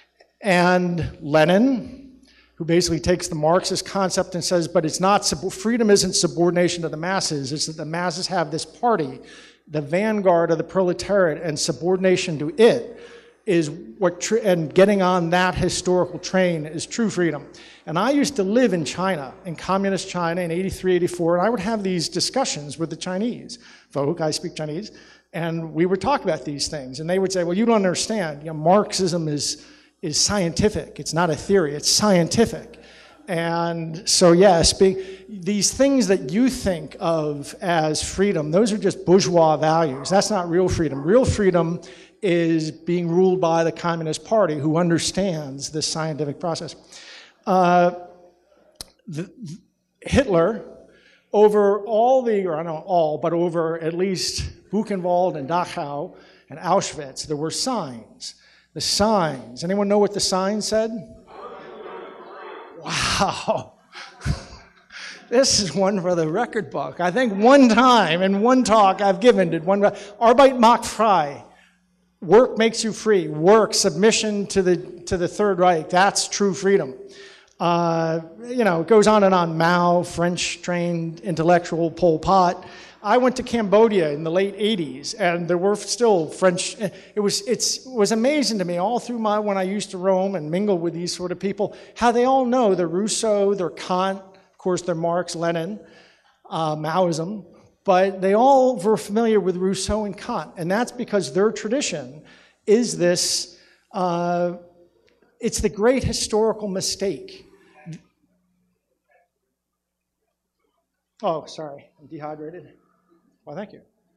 And Lenin, who basically takes the Marxist concept and says, but it's not, freedom isn't subordination to the masses, it's that the masses have this party, the vanguard of the proletariat, and subordination to it is and getting on that historical train is true freedom. And I used to live in China, in communist China in 83, 84, and I would have these discussions with the Chinese folk, I speak Chinese, and we would talk about these things. And they would say, well, you don't understand, Marxism is scientific. It's not a theory, it's scientific. And so yes, these things that you think of as freedom, those are just bourgeois values. That's not real freedom. Real freedom is being ruled by the Communist Party, who understands this scientific process. Hitler, over over at least Buchenwald and Dachau and Auschwitz, there were signs. The signs, anyone know what the signs said? Wow. This is one for the record book. I think one time in one talk I've given did one, Arbeit macht frei. Work makes you free. Work, submission to the Third Reich. That's true freedom. It goes on and on. Mao, French-trained intellectual, Pol Pot. I went to Cambodia in the late 80s, and there were still French. It was amazing to me all through when I used to roam and mingle with these sort of people, how they all know their Rousseau, their Kant, of course, their Marx, Lenin, Maoism, but they all were familiar with Rousseau and Kant, and that's because their tradition is this. It's the great historical mistake. Oh, sorry, I'm dehydrated. Well, thank you.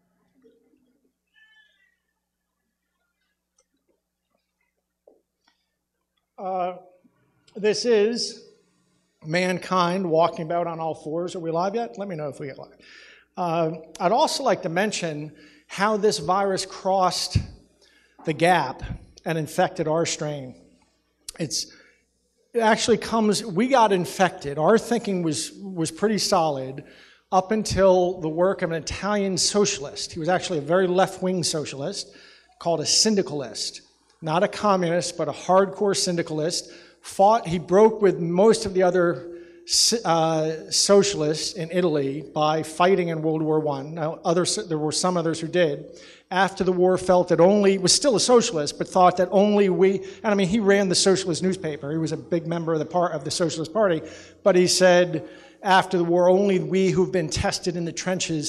This is mankind walking about on all fours. Are we live yet? Let me know if we get live. I'd also like to mention how this virus crossed the gap and infected our strain. It's it actually comes, we got infected. Our thinking was pretty solid up until the work of an Italian socialist. He was actually a very left-wing socialist called a syndicalist. Not a communist, but a hardcore syndicalist. He broke with most of the other socialists in Italy by fighting in World War I. Now, there were some others who did. After the war, felt that was still a socialist, but thought that only we, and I mean, he ran the socialist newspaper. He was a big member of the Socialist Party, but he said after the war, only we who've been tested in the trenches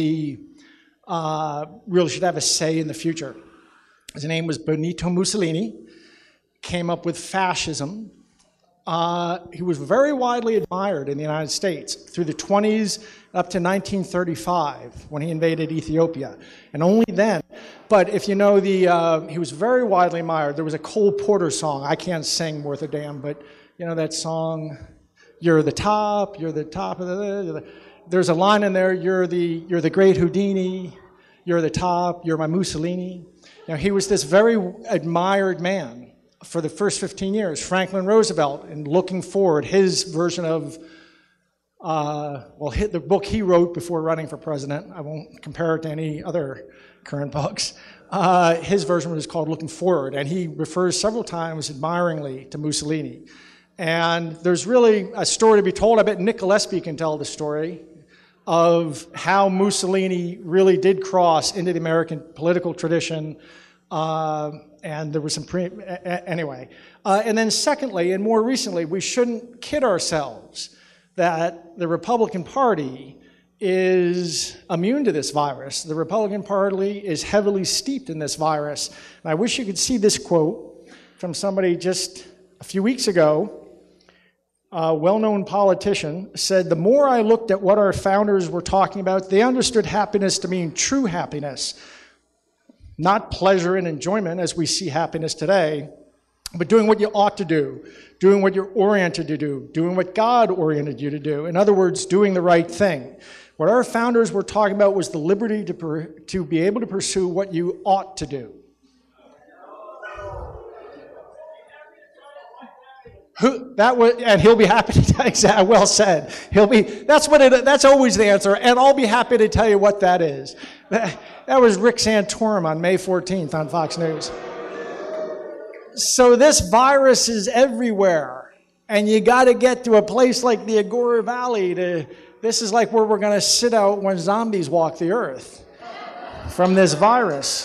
really should have a say in the future. His name was Benito Mussolini, came up with fascism. He was very widely admired in the United States through the 20s up to 1935 when he invaded Ethiopia, and only then. But if you know he was very widely admired. There was a Cole Porter song. I can't sing worth a damn, but you know that song, "You're the top of the." There's a line in there, "You're the great Houdini, you're the top, you're my Mussolini." You know, he was this very admired man for the first 15 years. Franklin Roosevelt, in Looking Forward, his version of, the book he wrote before running for president, I won't compare it to any other current books, his version was called Looking Forward, and he refers several times admiringly to Mussolini. And there's really a story to be told. I bet Nick Gillespie can tell the story of how Mussolini really did cross into the American political tradition, and there was some anyway. And then secondly, and more recently, we shouldn't kid ourselves that the Republican Party is immune to this virus. The Republican Party is heavily steeped in this virus. And I wish you could see this quote from somebody just a few weeks ago. A well-known politician said, "The more I looked at what our founders were talking about, they understood happiness to mean true happiness. Not pleasure and enjoyment as we see happiness today, but doing what you ought to do, doing what you're oriented to do, doing what God oriented you to do. In other words, doing the right thing. What our founders were talking about was the liberty to be able to pursue what you ought to do." And he'll be happy to tell you, well said. That's always the answer, and I'll be happy to tell you what that is. That was Rick Santorum on May 14th on Fox News. So this virus is everywhere, and you got to get to a place like the Agora Valley this is like where we're going to sit out when zombies walk the earth from this virus.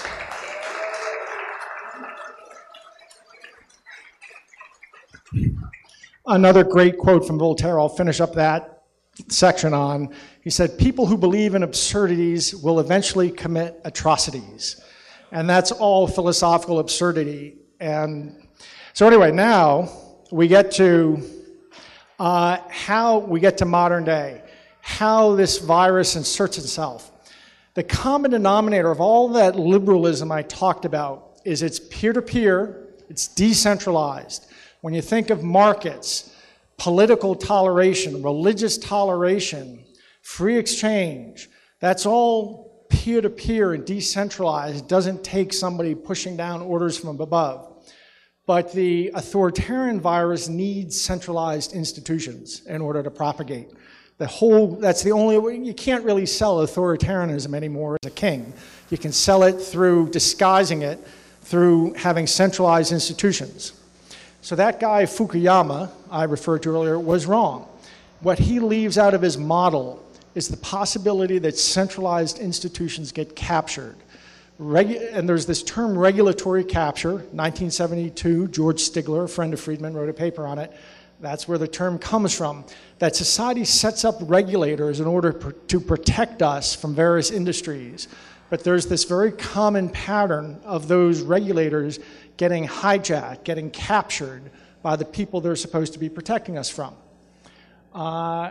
Another great quote from Voltaire, I'll finish up that section on. He said, "People who believe in absurdities will eventually commit atrocities." And that's all philosophical absurdity. And so anyway, now we get to modern day, how this virus inserts itself. The common denominator of all that liberalism I talked about is it's peer-to-peer, it's decentralized. When you think of markets, political toleration, religious toleration, free exchange, that's all peer-to-peer and decentralized. It doesn't take somebody pushing down orders from above. But the authoritarian virus needs centralized institutions in order to propagate. That's the only way. You can't really sell authoritarianism anymore as a king. You can sell it through disguising it through having centralized institutions. So that guy, Fukuyama, I referred to earlier, was wrong. What he leaves out of his model is the possibility that centralized institutions get captured. And there's this term regulatory capture. 1972, George Stigler, a friend of Friedman, wrote a paper on it. That's where the term comes from, that society sets up regulators in order to protect us from various industries. But there's this very common pattern of those regulators getting hijacked, getting captured by the people they're supposed to be protecting us from. The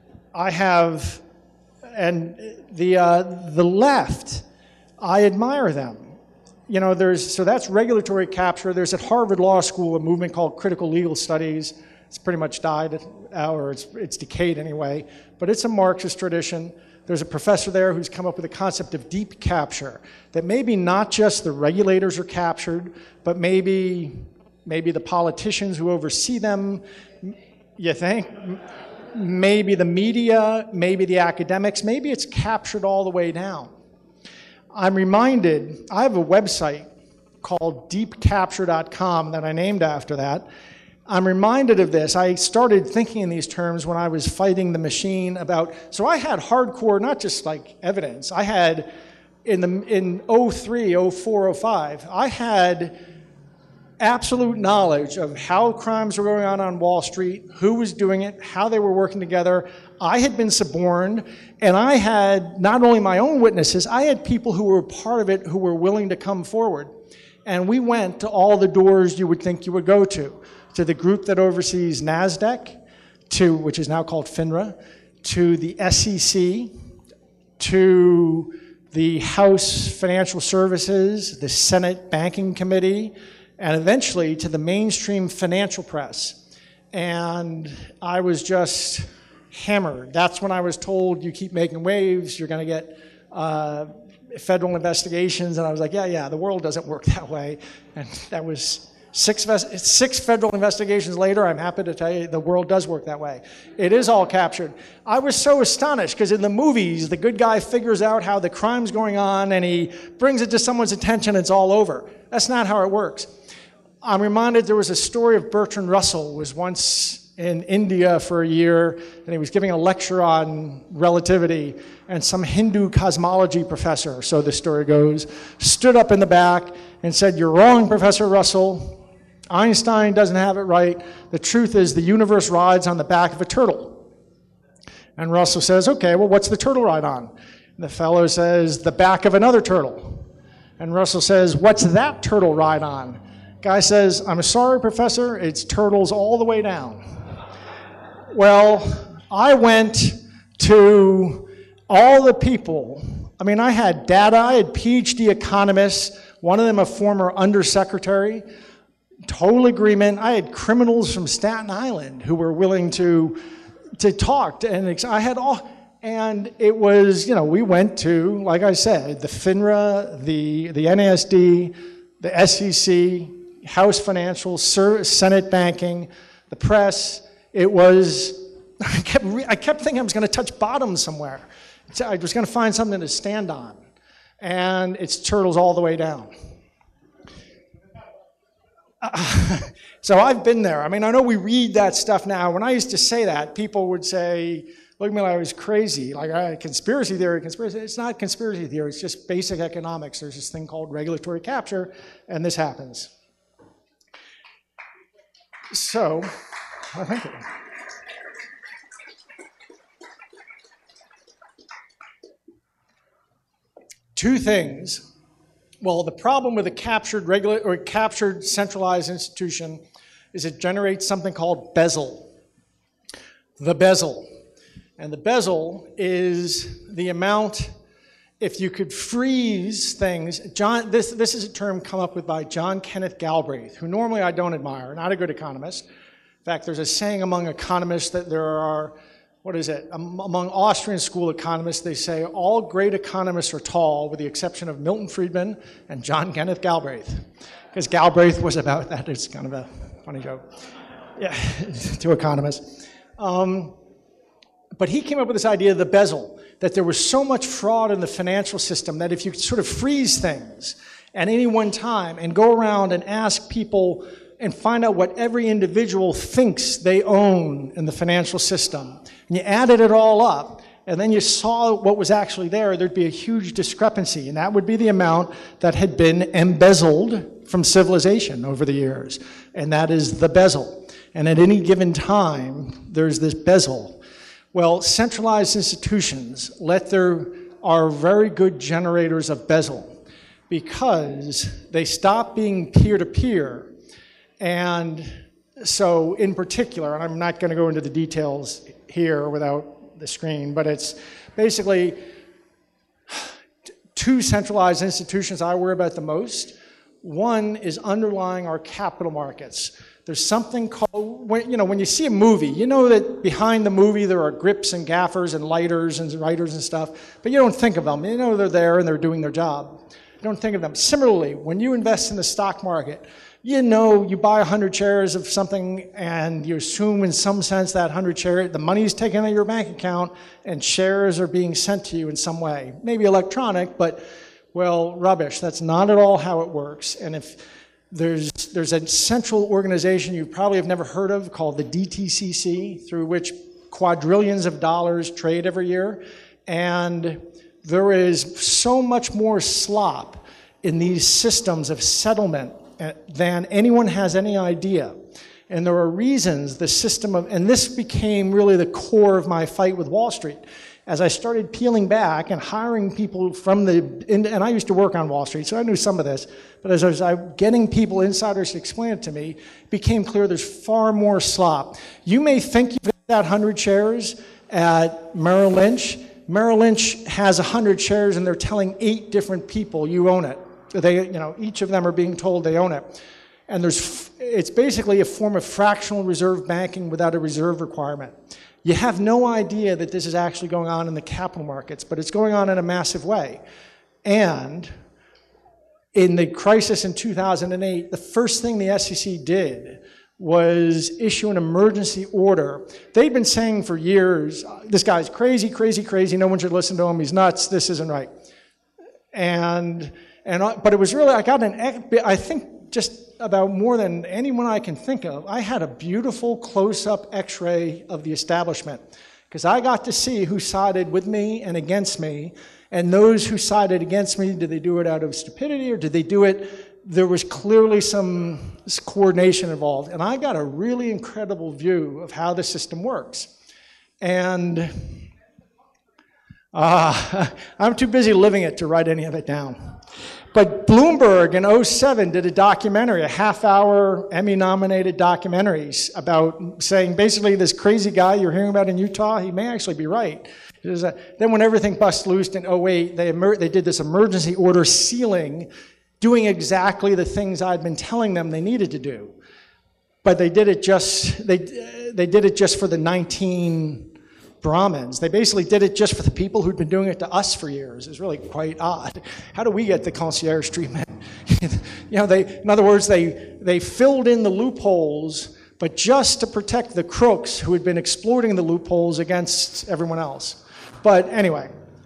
left, I admire them. You know, so that's regulatory capture. There's at Harvard Law School a movement called critical legal studies. It's pretty much died, or it's decayed anyway, but it's a Marxist tradition. There's a professor there who's come up with a concept of deep capture, that maybe not just the regulators are captured, but maybe maybe the politicians who oversee them, you think? Maybe the media, maybe the academics, maybe it's captured all the way down. I'm reminded, I have a website called deepcapture.com that I named after that. I'm reminded of this. I started thinking in these terms when I was fighting the machine about, so I had hardcore, not just like evidence, I had in 03, 04, 05, I had absolute knowledge of how crimes were going on Wall Street, who was doing it, how they were working together. I had been suborned, and I had not only my own witnesses, I had people who were part of it who were willing to come forward. And we went to all the doors you would think you would go to the group that oversees NASDAQ, which is now called FINRA, to the SEC, to the House Financial Services, the Senate Banking Committee, and eventually to the mainstream financial press. And I was just hammered. That's when I was told, you keep making waves, you're going to get federal investigations. And I was like, yeah, the world doesn't work that way. And that was six federal investigations later. I'm happy to tell you the world does work that way. It is all captured. I was so astonished because in the movies, the good guy figures out how the crime's going on and he brings it to someone's attention, it's all over. That's not how it works. I'm reminded there was a story of Bertrand Russell, who was once in India for a year, and he was giving a lecture on relativity, and some Hindu cosmology professor, so the story goes, stood up in the back and said, "You're wrong, Professor Russell. Einstein doesn't have it right. The truth is the universe rides on the back of a turtle." And Russell says, "Okay, well, what's the turtle ride on?" And the fellow says, "The back of another turtle." And Russell says, "What's that turtle ride on?" Guy says, "I'm sorry, Professor, it's turtles all the way down." Well, I went to all the people. I mean, I had data, I had PhD economists, one of them a former undersecretary, total agreement. I had criminals from Staten Island who were willing to talk, and I had all, and it was, we went to, like I said, the FINRA, the NASD, the SEC, House Financial, Senate Banking, the press. It was, I kept thinking I was going to touch bottom somewhere. I was going to find something to stand on. And it's turtles all the way down. So I've been there. I mean, I know we read that stuff now. When I used to say that, people would say, look at me like I was crazy, like conspiracy theory. It's not conspiracy theory, it's just basic economics. There's this thing called regulatory capture, and this happens. So, thank you. Two things. Well, the problem with a captured centralized institution is it generates something called bezel. The bezel. And the bezel is the amount, if you could freeze things. This is a term come up with by John Kenneth Galbraith, who normally I don't admire, not a good economist. In fact, there's a saying among economists that there are, among Austrian school economists, they say all great economists are tall, with the exception of Milton Friedman and John Kenneth Galbraith. Because Galbraith was about that. It's kind of a funny joke. Yeah, to economists. But he came up with this idea of the bezel, that there was so much fraud in the financial system that if you could sort of freeze things at any one time and go around and ask people and find out what every individual thinks they own in the financial system, and you added it all up, and then you saw what was actually there, there'd be a huge discrepancy, and that would be the amount that had been embezzled from civilization over the years, and that is the bezel. And at any given time, there's this bezel. Well, centralized institutions are very good generators of bezel because they stop being peer-to-peer. And so in particular, and I'm not going to go into the details here without the screen, but it's basically two centralized institutions I worry about the most. One is underlying our capital markets. There's something called, when you see a movie, you know that behind the movie there are grips and gaffers and lighters and writers and stuff, but you don't think of them. You know they're there and they're doing their job. You don't think of them. Similarly, when you invest in the stock market, you know, you buy 100 shares of something and you assume in some sense that 100 shares, the money is taken out of your bank account and shares are being sent to you in some way. Maybe electronic, but, well, rubbish. That's not at all how it works. And if there's a central organization you probably have never heard of called the DTCC, through which quadrillions of dollars trade every year. And there is so much more slop in these systems of settlement than anyone has any idea. And there are reasons the system of, and this became really the core of my fight with Wall Street. As I started peeling back and hiring people from and I used to work on Wall Street, so I knew some of this, but as I was getting people, insiders to explain it to me, it became clear there's far more slop. You may think you've got 100 shares at Merrill Lynch. Merrill Lynch has 100 shares and they're telling 8 different people you own it. They, you know, each of them are being told they own it. And it's basically a form of fractional reserve banking without a reserve requirement. You have no idea that this is actually going on in the capital markets, but it's going on in a massive way. And in the crisis in 2008, the first thing the SEC did was issue an emergency order. They'd been saying for years, this guy's crazy, crazy, crazy, no one should listen to him, he's nuts, this isn't right. But it was really, I think just about more than anyone I can think of, I had a beautiful close-up x-ray of the establishment, because I got to see who sided with me and against me, and those who sided against me, did they do it out of stupidity or did they do it, there was clearly some coordination involved, and I got a really incredible view of how the system works. And I'm too busy living it to write any of it down. But Bloomberg in 2007 did a documentary, a half-hour Emmy-nominated documentaries about saying basically this crazy guy you're hearing about in Utah, he may actually be right. Then when everything bust loose in 2008, they did this emergency order sealing, doing exactly the things I'd been telling them they needed to do. But they did it just for the 19 Brahmins. They basically did it just for the people who'd been doing it to us for years. It's really quite odd. How do we get the concierge treatment? You know, in other words, they filled in the loopholes, but just to protect the crooks who had been exploiting the loopholes against everyone else. But anyway,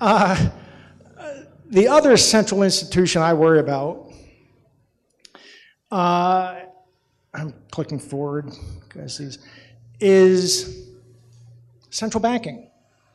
the other central institution I worry about, I'm clicking forward, guys, is central banking.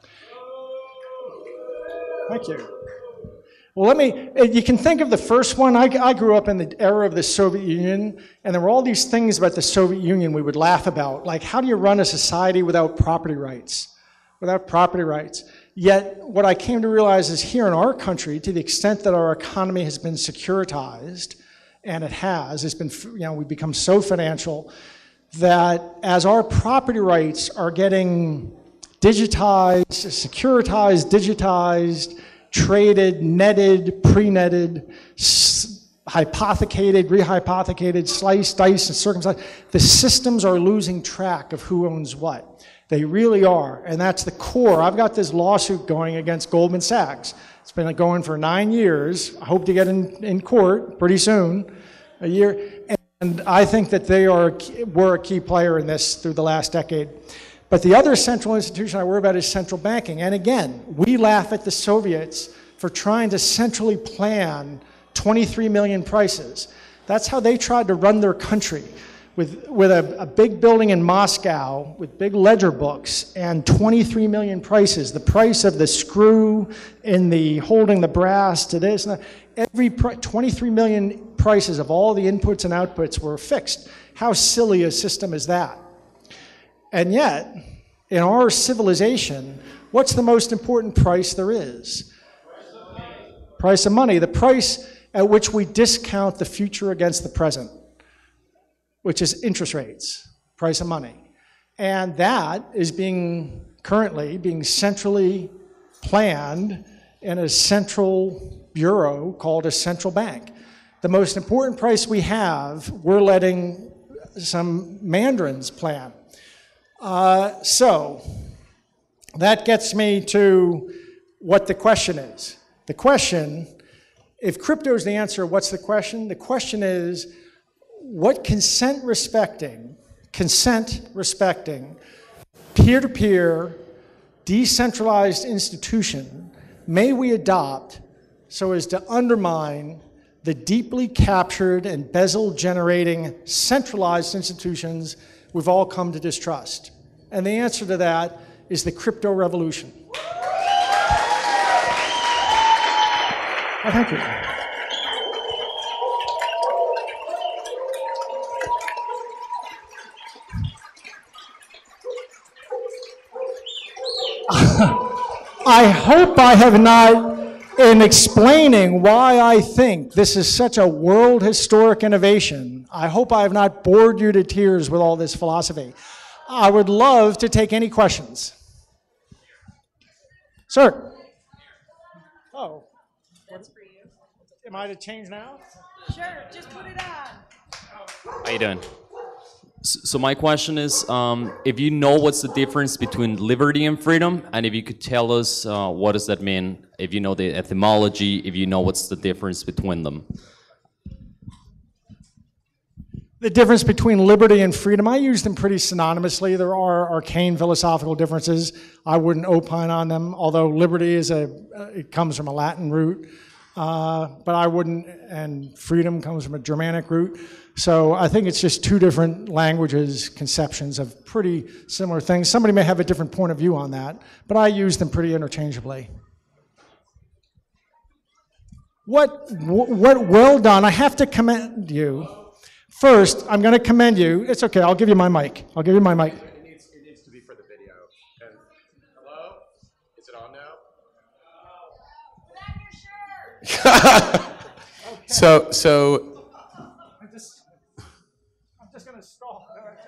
Thank you. Well, you can think of the first one. I grew up in the era of the Soviet Union, and there were all these things about the Soviet Union we would laugh about, like how do you run a society without property rights? Without property rights. Yet, what I came to realize is here in our country, to the extent that our economy has been securitized, and it's been, you know, we've become so financial that as our property rights are getting digitized, securitized, digitized, traded, netted, pre-netted, hypothecated, rehypothecated, sliced, diced, and circumcised, the systems are losing track of who owns what. They really are, and that's the core. I've got this lawsuit going against Goldman Sachs. It's been going for 9 years. I hope to get in court pretty soon, a year. And I think that were a key player in this through the last decade. But the other central institution I worry about is central banking. And again, we laugh at the Soviets for trying to centrally plan 23 million prices. That's how they tried to run their country, with a big building in Moscow with big ledger books and 23 million prices. The price of the screw in the holding the brass to this, 23 million prices of all the inputs and outputs were fixed. How silly a system is that? And yet, in our civilization, what's the most important price there is? Price of money. The price at which we discount the future against the present, which is interest rates, price of money. And that is currently being centrally planned in a central bureau called a central bank. The most important price we have, we're letting some mandarins plan. So that gets me to what the question is. The question, if crypto is the answer, what's the question? The question is, what consent respecting, peer-to-peer, decentralized institution may we adopt so as to undermine the deeply captured and bezel-generating centralized institutions we've all come to distrust? And the answer to that is the crypto revolution. Oh, thank you. I hope I have not, in explaining why I think this is such a world historic innovation, I hope I have not bored you to tears with all this philosophy. I would love to take any questions. Sir. Oh. That's for you. Am I to change now? Sure, just put it on. How you doing? So my question is, if you know what's the difference between liberty and freedom, and if you could tell us what does that mean, if you know the etymology, if you know what's the difference between them. The difference between liberty and freedom, I use them pretty synonymously. There are arcane philosophical differences. I wouldn't opine on them, although liberty is it comes from a Latin root, but I wouldn't, and freedom comes from a Germanic root. So I think it's just two different languages, conceptions of pretty similar things. Somebody may have a different point of view on that, but I use them pretty interchangeably. What well done. I have to commend you. First, I'm going to commend you. It's okay, I'll give you my mic. I'll give you my mic. It needs to be for the video. And, hello? Is it on now? So I'm just going to stall.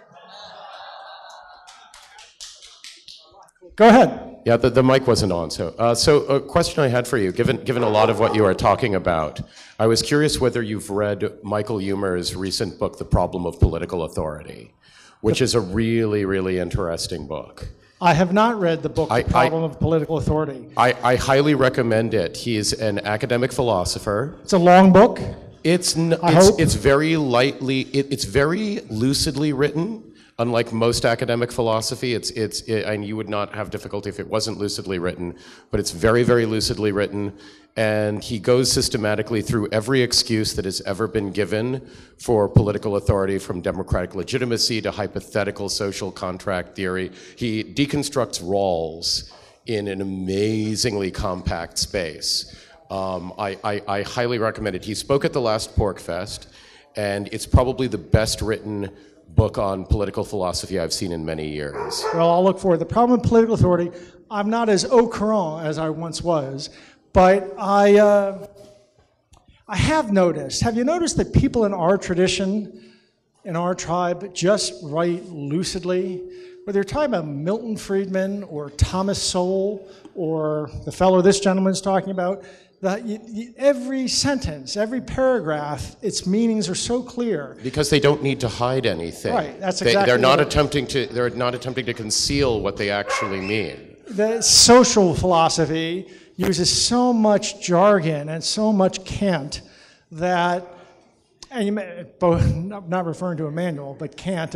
Go ahead. yeah, the mic wasn't on. So a question I had for you, given a lot of what you are talking about, I was curious whether you've read Michael Huemer's recent book, The Problem of Political Authority, which is a really, really interesting book. I have not read the book, The Problem of Political Authority. I highly recommend it. He's an academic philosopher. It's a long book. It's very it's very lucidly written. Unlike most academic philosophy, and you would not have difficulty if it wasn't lucidly written, but it's very, very lucidly written, and he goes systematically through every excuse that has ever been given for political authority, from democratic legitimacy to hypothetical social contract theory. He deconstructs Rawls in an amazingly compact space. I highly recommend it. He spoke at the last Pork Fest, and it's probably the best written book on political philosophy I've seen in many years. Well, I'll look for it. The Problem with Political Authority, I'm not as au courant as I once was, but I have noticed. Have you noticed that people in our tradition, in our tribe, just write lucidly? Whether you're talking about Milton Friedman or Thomas Sowell or the fellow this gentleman's talking about, every sentence, every paragraph, its meanings are so clear. Because they don't need to hide anything. Right, that's exactly they're not right. they're not attempting to conceal what they actually mean. The social philosophy uses so much jargon and so much cant that, and you may, both, not referring to Emmanuel, but Kant,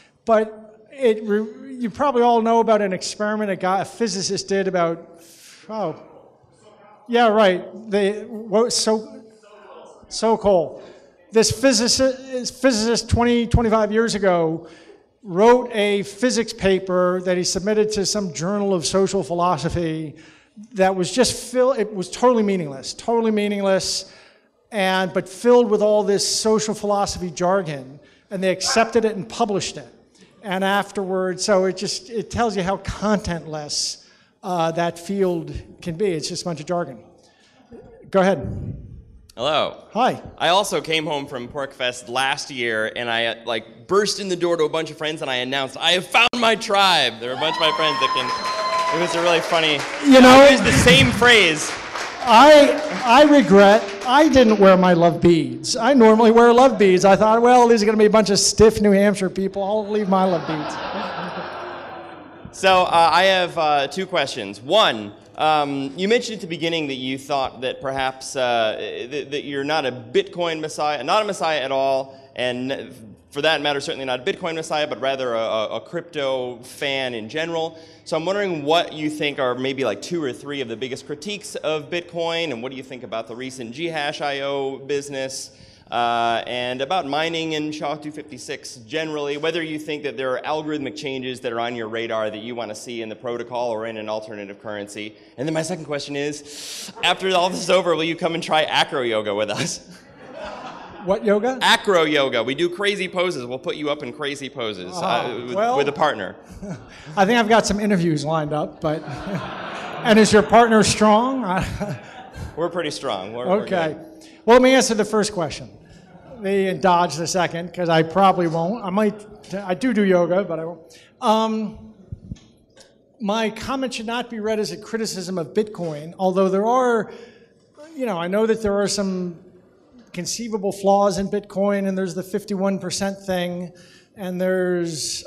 you probably all know about an experiment a physicist did about, yeah, right. Sokol. This physicist 25 years ago wrote a physics paper that he submitted to some journal of social philosophy that was just it was totally meaningless, but filled with all this social philosophy jargon, and they accepted it and published it. And afterwards, so it tells you how contentless that field can be. It's just a bunch of jargon. Go ahead. Hello. Hi. I also came home from PorcFest last year, and I burst in the door to a bunch of friends, and I announced, I have found my tribe. There were a bunch of my friends that it was a really funny, I used the same phrase. I regret I didn't wear my love beads. I normally wear love beads. I thought, well, these are going to be a bunch of stiff New Hampshire people. I'll leave my love beads. So I have two questions. One, you mentioned at the beginning that you thought that perhaps that you're not a Bitcoin messiah, not a messiah at all, and for that matter, certainly not a Bitcoin messiah, but rather a crypto fan in general. So I'm wondering what you think are maybe like 2 or 3 of the biggest critiques of Bitcoin, and what do you think about the recent Ghash.io business, and about mining in SHA-256 generally, whether you think that there are algorithmic changes that are on your radar that you want to see in the protocol or in an alternative currency. And then my second question is, after all this is over, will you come and try acro yoga with us? What yoga? Acro yoga. We do crazy poses. We'll put you up in crazy poses with a partner. I think I've got some interviews lined up, but... And is your partner strong? We're pretty strong. We're okay. good. Well, let me answer the first question. And dodge the second, because I probably won't. I do yoga, but I won't. My comment should not be read as a criticism of Bitcoin, although there are, I know that there are some conceivable flaws in Bitcoin, and there's the 51% thing, and there's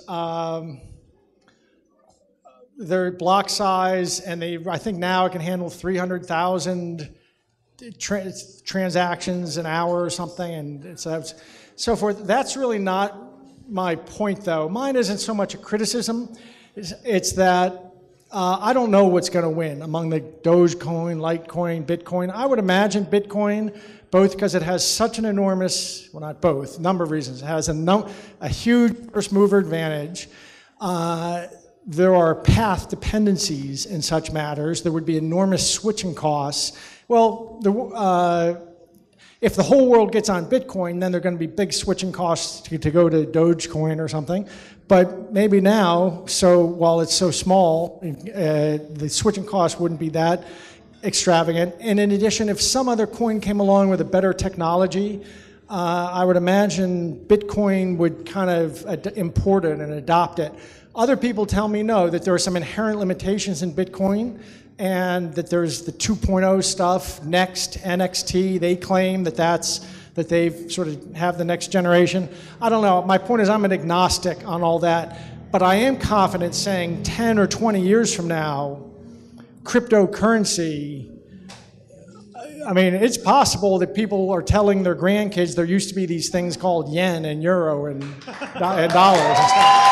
their block size, and I think now it can handle 300,000 transactions an hour or something, and so forth. That's really not my point, though. Mine isn't so much a criticism. It's that I don't know what's going to win among the Dogecoin, Litecoin, Bitcoin. I would imagine Bitcoin, both because it has such an enormous, well, not both, number of reasons. It has a huge first mover advantage. There are path dependencies in such matters. There would be enormous switching costs. Well, if the whole world gets on Bitcoin, then there are going to be big switching costs to go to Dogecoin or something. But maybe now, while it's so small, the switching costs wouldn't be that extravagant. And in addition, if some other coin came along with a better technology, I would imagine Bitcoin would kind of import it and adopt it. Other people tell me no, that there are some inherent limitations in Bitcoin, and that there's the 2.0 stuff, Next, NXT, they claim that they've sort of have the next generation. I don't know. My point is I'm an agnostic on all that, but I am confident saying 10 or 20 years from now, cryptocurrency, I mean, it's possible that people are telling their grandkids there used to be these things called yen and euro and dollars and stuff.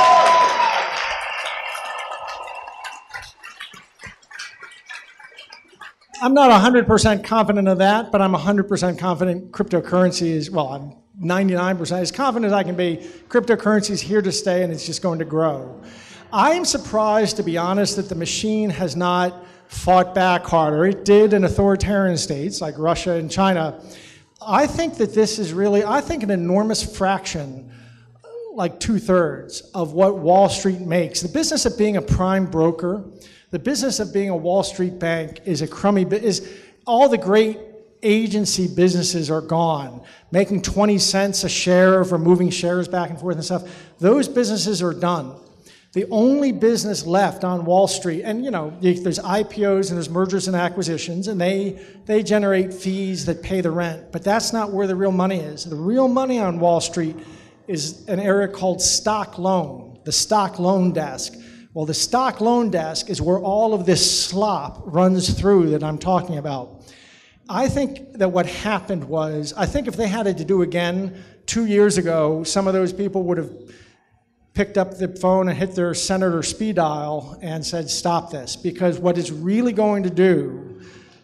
I'm not 100% confident of that, but I'm 100% confident cryptocurrency is, well, I'm 99% as confident as I can be. Cryptocurrency is here to stay, and it's just going to grow. I'm surprised, to be honest, that the machine has not fought back harder. It did in authoritarian states like Russia and China. I think that this is really, an enormous fraction, like 2/3 of what Wall Street makes. The business of being a prime broker, the business of being a Wall Street bank is a crummy business. All the great agency businesses are gone, making 20 cents a share for moving shares back and forth and stuff. Those businesses are done. The only business left on Wall Street, and there's IPOs and there's mergers and acquisitions, and they generate fees that pay the rent, but that's not where the real money is. The real money on Wall Street is an area called stock loan, the stock loan desk. Well, the stock loan desk is where all of this slop runs through that I'm talking about. I think that what happened was, I think if they had it to do again 2 years ago, some of those people would have picked up the phone and hit their senator speed dial and said, stop this. Because what it's really going to do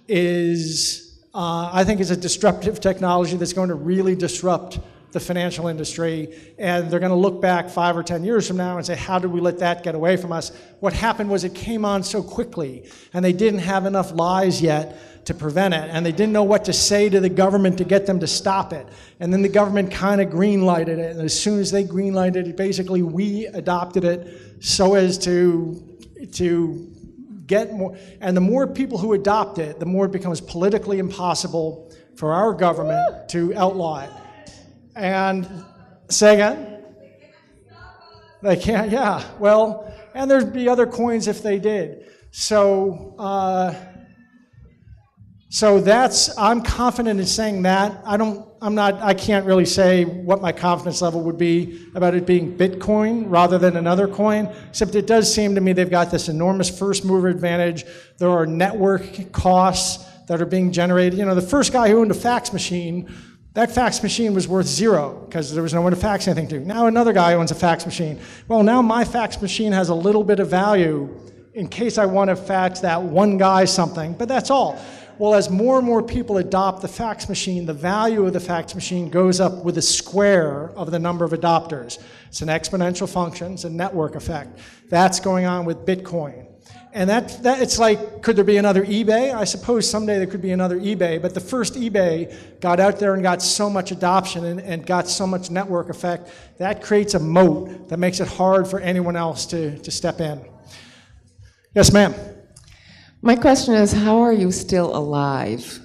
is, I think is a disruptive technology that's going to really disrupt the financial industry, and they're going to look back 5 or 10 years from now and say, how did we let that get away from us? What happened was it came on so quickly, and they didn't have enough lies yet to prevent it, and they didn't know what to say to the government to get them to stop it. And then the government kind of green-lighted it, and as soon as they green-lighted it, basically we adopted it so as to get more, and the more people who adopt it, the more it becomes politically impossible for our government to outlaw it. And say again? They can't, yeah. Well, and there'd be other coins if they did. So I'm confident in saying that. I can't really say what my confidence level would be about it being Bitcoin rather than another coin, except it does seem to me they've got this enormous first mover advantage. There are network costs that are being generated. The first guy who owned a fax machine That fax machine was worth zero because there was no one to fax anything to. Now another guy owns a fax machine. Well, now my fax machine has a little bit of value in case I want to fax that one guy something, but that's all. Well, as more and more people adopt the fax machine, the value of the fax machine goes up with the square of the number of adopters. It's an exponential function, it's a network effect. That's going on with Bitcoin. And that it's like, could there be another eBay? I suppose someday there could be another eBay, but the first eBay got out there and got so much adoption and got so much network effect, that creates a moat that makes it hard for anyone else to step in. Yes, ma'am. My question is, how are you still alive?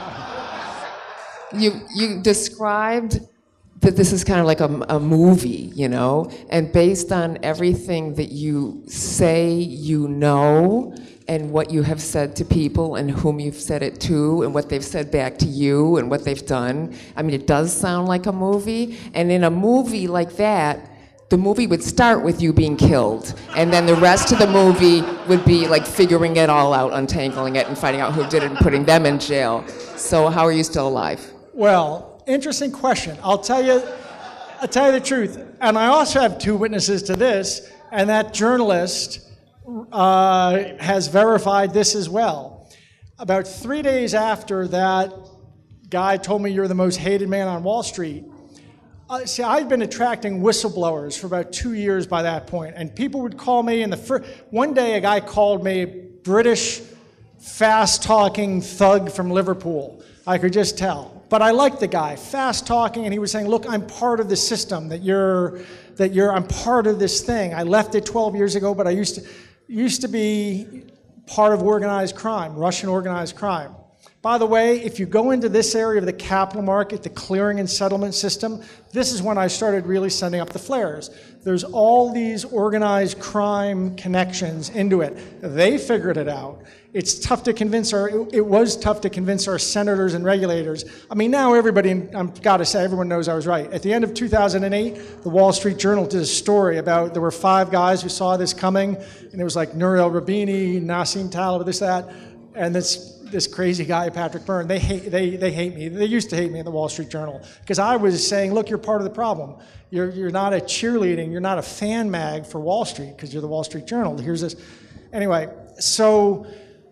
You described that this is kind of like a movie, you know, and based on everything that you say you know, and what you have said to people, and whom you've said it to, and what they've said back to you, and what they've done, I mean, it does sound like a movie, and in a movie like that, the movie would start with you being killed, and then the rest of the movie would be like figuring it all out, untangling it, and finding out who did it, and putting them in jail. So how are you still alive? Well, interesting question. I'll tell you the truth. And I also have two witnesses to this, and that journalist has verified this as well. About 3 days after that guy told me you're the most hated man on Wall Street, see, I'd been attracting whistleblowers for about 2 years by that point, and people would call me, and one day a guy called me British, fast-talking thug from Liverpool. I could just tell. But I liked the guy, fast-talking, and he was saying, look, I'm part of the system, I'm part of this thing. I left it 12 years ago, but I used to be part of organized crime, Russian organized crime. By the way, if you go into this area of the capital market, the clearing and settlement system, this is when I started really sending up the flares. There's all these organized crime connections into it. They figured it out. It was tough to convince our senators and regulators. I mean, now everybody, I've got to say, everyone knows I was right. At the end of 2008, the Wall Street Journal did a story about, there were 5 guys who saw this coming, and it was like Nouriel Roubini, Nassim Taleb, this, that, and this crazy guy, Patrick Byrne. They hate me. They used to hate me in the Wall Street Journal because I was saying, look, you're part of the problem. You're not a cheerleading, you're not a fan mag for Wall Street because you're the Wall Street Journal. Here's this. Anyway, so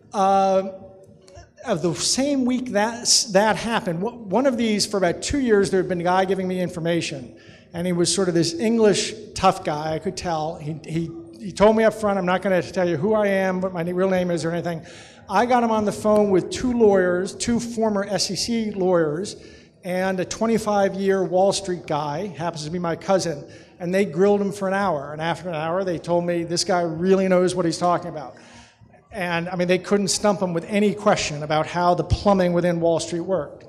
of the same week that happened, one of these, for about 2 years, there had been a guy giving me information, and he was sort of this English tough guy, I could tell. He told me up front, I'm not going to tell you who I am, what my real name is or anything. I got him on the phone with 2 lawyers, 2 former SEC lawyers, and a 25-year Wall Street guy, happens to be my cousin, and they grilled him for an hour. And after an hour, they told me, this guy really knows what he's talking about. And I mean, they couldn't stump him with any question about how the plumbing within Wall Street worked.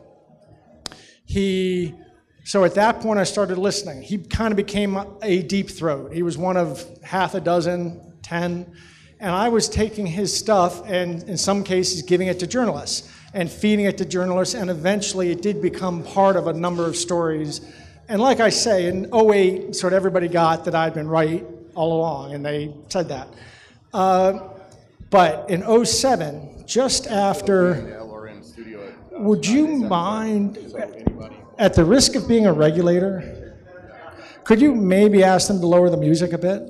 So at that point, I started listening. He kind of became a deep throat. He was one of half a dozen, 10, and I was taking his stuff and in some cases giving it to journalists and feeding it to journalists, and eventually it did become part of a number of stories. And like I say, in 2008, sort of everybody got that I'd been right all along, and they said that. But in 2007, just after, would you mind, at the risk of being a regulator, could you maybe ask them to lower the music a bit?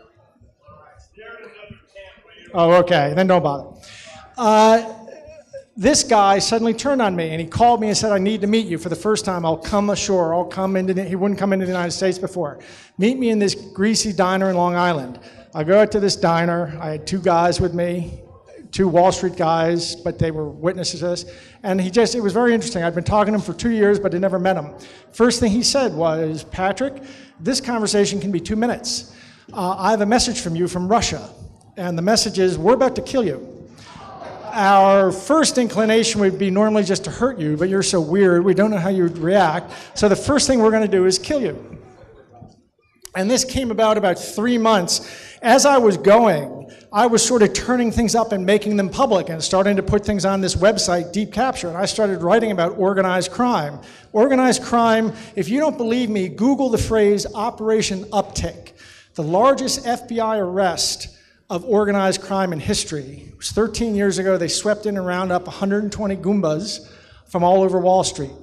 Oh, okay, then don't bother. This guy suddenly turned on me, and he called me and said, I need to meet you for the first time. I'll come ashore. He wouldn't come into the United States before. Meet me in this greasy diner in Long Island. I go out to this diner. I had 2 guys with me, 2 Wall Street guys, but they were witnesses to this. And it was very interesting. I'd been talking to him for 2 years, but I never met him. First thing he said was, Patrick, this conversation can be 2 minutes. I have a message from you from Russia. And the message is, we're about to kill you. Our first inclination would be normally just to hurt you, but you're so weird, we don't know how you'd react. So the first thing we're going to do is kill you. And this came about 3 months. As I was going, I was sort of turning things up and making them public and starting to put things on this website, Deep Capture, and I started writing about organized crime. Organized crime, if you don't believe me, Google the phrase Operation Uptick. The largest FBI arrest of organized crime in history. It was 13 years ago. They swept in and rounded up 120 Goombas from all over Wall Street.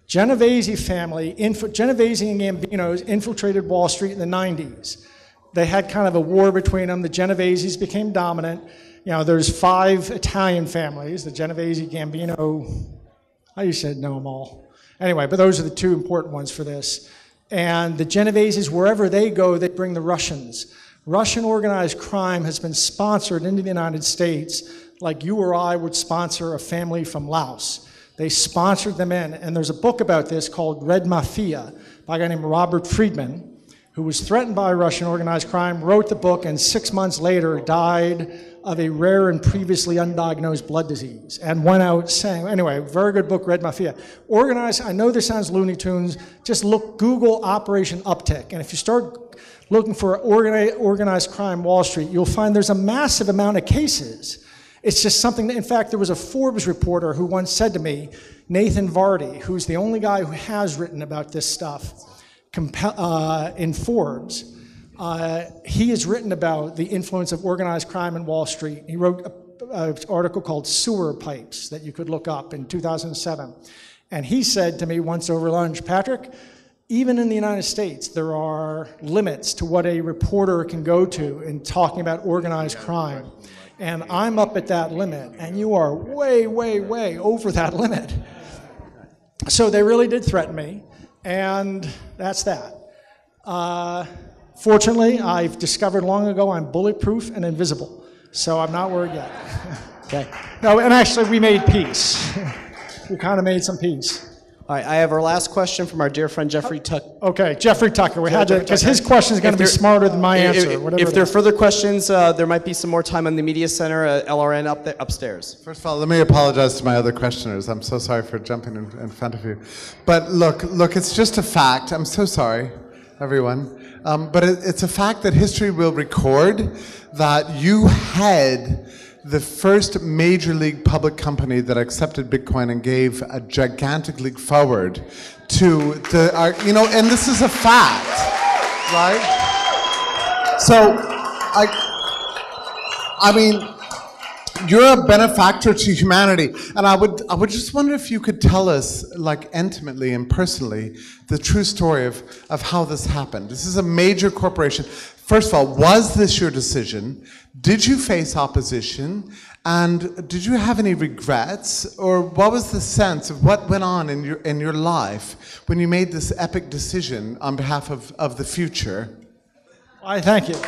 Genovese family, Genovese and Gambinos infiltrated Wall Street in the 90s. They had kind of a war between them. The Genoveses became dominant. There's 5 Italian families, the Genovese, Gambino, I used to know them all. Anyway, but those are the 2 important ones for this. And the Genoveses, wherever they go, they bring the Russians. Russian organized crime has been sponsored into the United States like you or I would sponsor a family from Laos. They sponsored them in, and there's a book about this called Red Mafia by a guy named Robert Friedman, who was threatened by Russian organized crime, wrote the book, and 6 months later died of a rare and previously undiagnosed blood disease, and went out saying, anyway, very good book, Red Mafia. Organized, I know this sounds Looney Tunes, just Google Operation Uptick, and if you start looking for organized crime Wall Street, you'll find there's a massive amount of cases. It's just something that, in fact, there was a Forbes reporter who once said to me, Nathan Vardy, who's the only guy who has written about this stuff in Forbes, he has written about the influence of organized crime in Wall Street. He wrote an article called Sewer Pipes that you could look up in 2007. And he said to me once over lunch, Patrick, even in the United States, there are limits to what a reporter can go to in talking about organized crime. And I'm up at that limit, and you are way, way, way over that limit. So they really did threaten me, and that's that. Fortunately, I've discovered long ago I'm bulletproof and invisible, so I'm not worried yet. Okay. No, and actually we made peace. We kind of made some peace. All right, I have our last question from our dear friend Jeffrey Tucker. Okay, Jeffrey Tucker. We had to, because his question is going to be smarter than my answer. If there are further questions, there might be some more time on the media center at LRN upstairs. First of all, let me apologize to my other questioners. I'm so sorry for jumping in front of you. But look, it's just a fact. I'm so sorry, everyone. But it's a fact that history will record that you had the first major league public company that accepted Bitcoin and gave a gigantic leap forward to and this is a fact, right? So, I mean, you're a benefactor to humanity, and I would just wonder if you could tell us, like, intimately and personally, the true story of how this happened. This is a major corporation. First of all, was this your decision? Did you face opposition? And did you have any regrets? Or what was the sense of what went on in your life when you made this epic decision on behalf of the future? I thank you.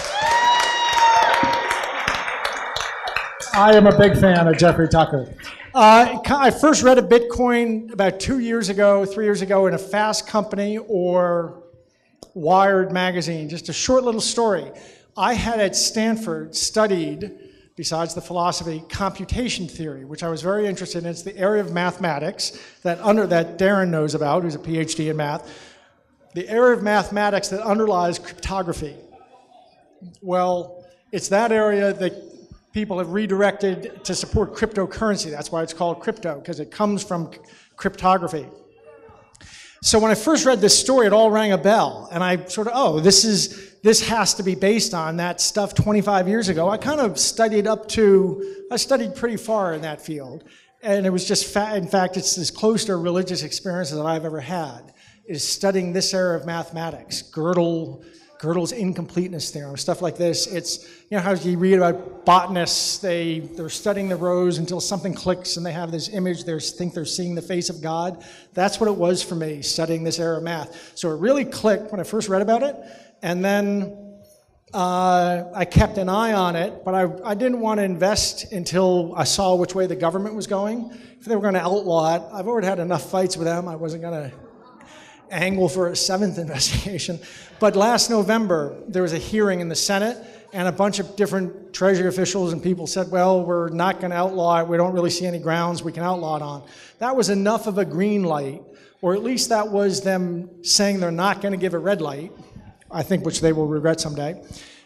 I am a big fan of Jeffrey Tucker. I first read of Bitcoin about 3 years ago in a Fast Company or Wired magazine, just a short little story. I had at Stanford studied, besides the philosophy, computation theory, which I was very interested in. It's the area of mathematics that Darren knows about, who's a PhD in math. The area of mathematics that underlies cryptography. Well, it's that area that people have redirected to support cryptocurrency. That's why it's called crypto, because it comes from cryptography. So when I first read this story, it all rang a bell, and I sort of, this has to be based on that stuff 25 years ago. I kind of I studied pretty far in that field, and it was just, in fact, it's as close to a religious experience as I've ever had, is studying this area of mathematics, Gödel's incompleteness theorem, stuff like this. It's, how you read about botanists, they're studying the rose until something clicks and they have this image, they think they're seeing the face of God. That's what it was for me, studying this area of math. So it really clicked when I first read about it, and then I kept an eye on it, but I didn't want to invest until I saw which way the government was going. If they were going to outlaw it, I've already had enough fights with them. I wasn't going to angle for a 7th investigation. But last November, there was a hearing in the Senate, and a bunch of different Treasury officials and people said, well, we're not going to outlaw it. We don't really see any grounds we can outlaw it on. That was enough of a green light, or at least that was them saying they're not going to give a red light, I think, which they will regret someday,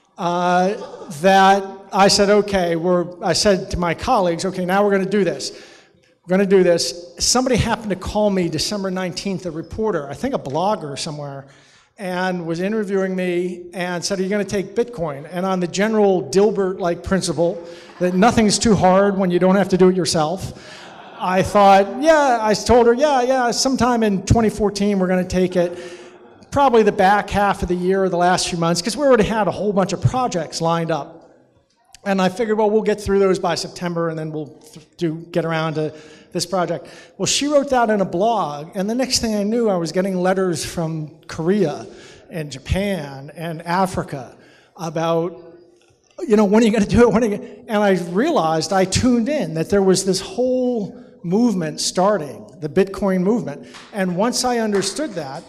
that I said, okay, I said to my colleagues, okay, now we're going to do this. We're going to do this. Somebody happened to call me December 19th, a reporter, I think a blogger somewhere, and was interviewing me and said, are you going to take Bitcoin? And on the general Dilbert-like principle that nothing's too hard when you don't have to do it yourself, I thought, yeah, I told her, yeah, sometime in 2014 we're going to take it. Probably the back half of the year or the last few months, because we already had a whole bunch of projects lined up. And I figured, well, we'll get through those by September, and then we'll get around to this project. Well, she wrote that in a blog, and the next thing I knew, I was getting letters from Korea and Japan and Africa about, when are you going to do it? And I realized, I tuned in, that there was this whole movement starting, the Bitcoin movement. And once I understood that,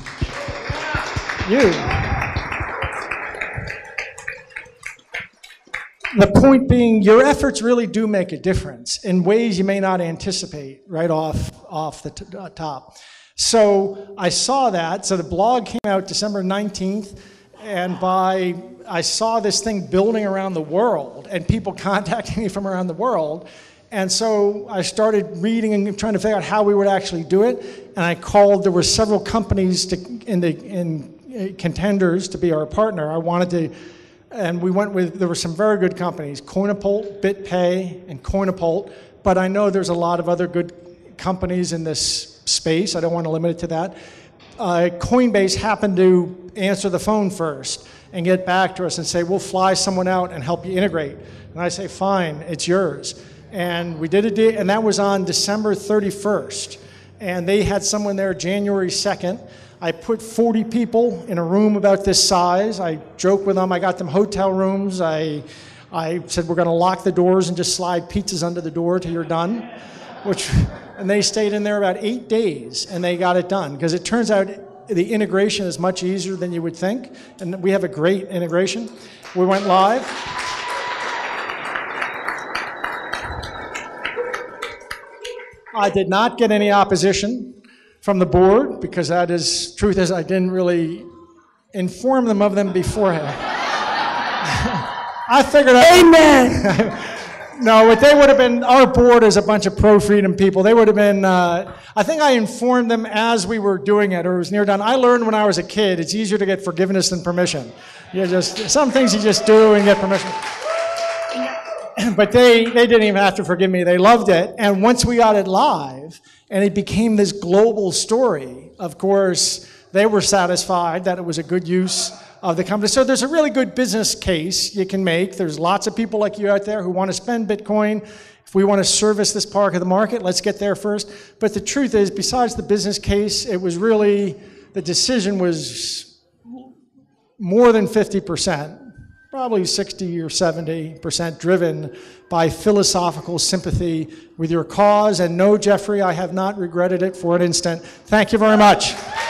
the point being, your efforts really do make a difference in ways you may not anticipate right off the top. So I saw that. So the blog came out December 19th, and I saw this thing building around the world and people contacting me from around the world. And so I started reading and trying to figure out how we would actually do it. And I called, there were several companies in contenders to be our partner. I wanted to, and we went with, there were some very good companies, Coinapult, BitPay, and Coinapult, but I know there's a lot of other good companies in this space. I don't want to limit it to that. Coinbase happened to answer the phone first and get back to us and say, we'll fly someone out and help you integrate. And I say, fine, it's yours. And we did it, and that was on December 31st. And they had someone there January 2nd. I put 40 people in a room about this size. I joked with them. I got them hotel rooms. I said, we're going to lock the doors and just slide pizzas under the door till you're done. And they stayed in there about 8 days, and they got it done. Because it turns out the integration is much easier than you would think. And we have a great integration. We went live. I did not get any opposition from the board, because truth is, I didn't really inform them of them beforehand. I figured out. Amen! No, what they would have been, our board is a bunch of pro-freedom people. They would have been, I think I informed them as we were doing it, or it was near done. I learned when I was a kid, it's easier to get forgiveness than permission. Some things you just do and get permission. But they didn't even have to forgive me. They loved it. And once we got it live, and it became this global story, of course, they were satisfied that it was a good use of the company. So there's a really good business case you can make. There's lots of people like you out there who want to spend Bitcoin. If we want to service this part of the market, let's get there first. But the truth is, besides the business case, it was really, the decision was more than 50%. Probably 60 or 70% driven by philosophical sympathy with your cause. And no, Jeffrey, I have not regretted it for an instant. Thank you very much.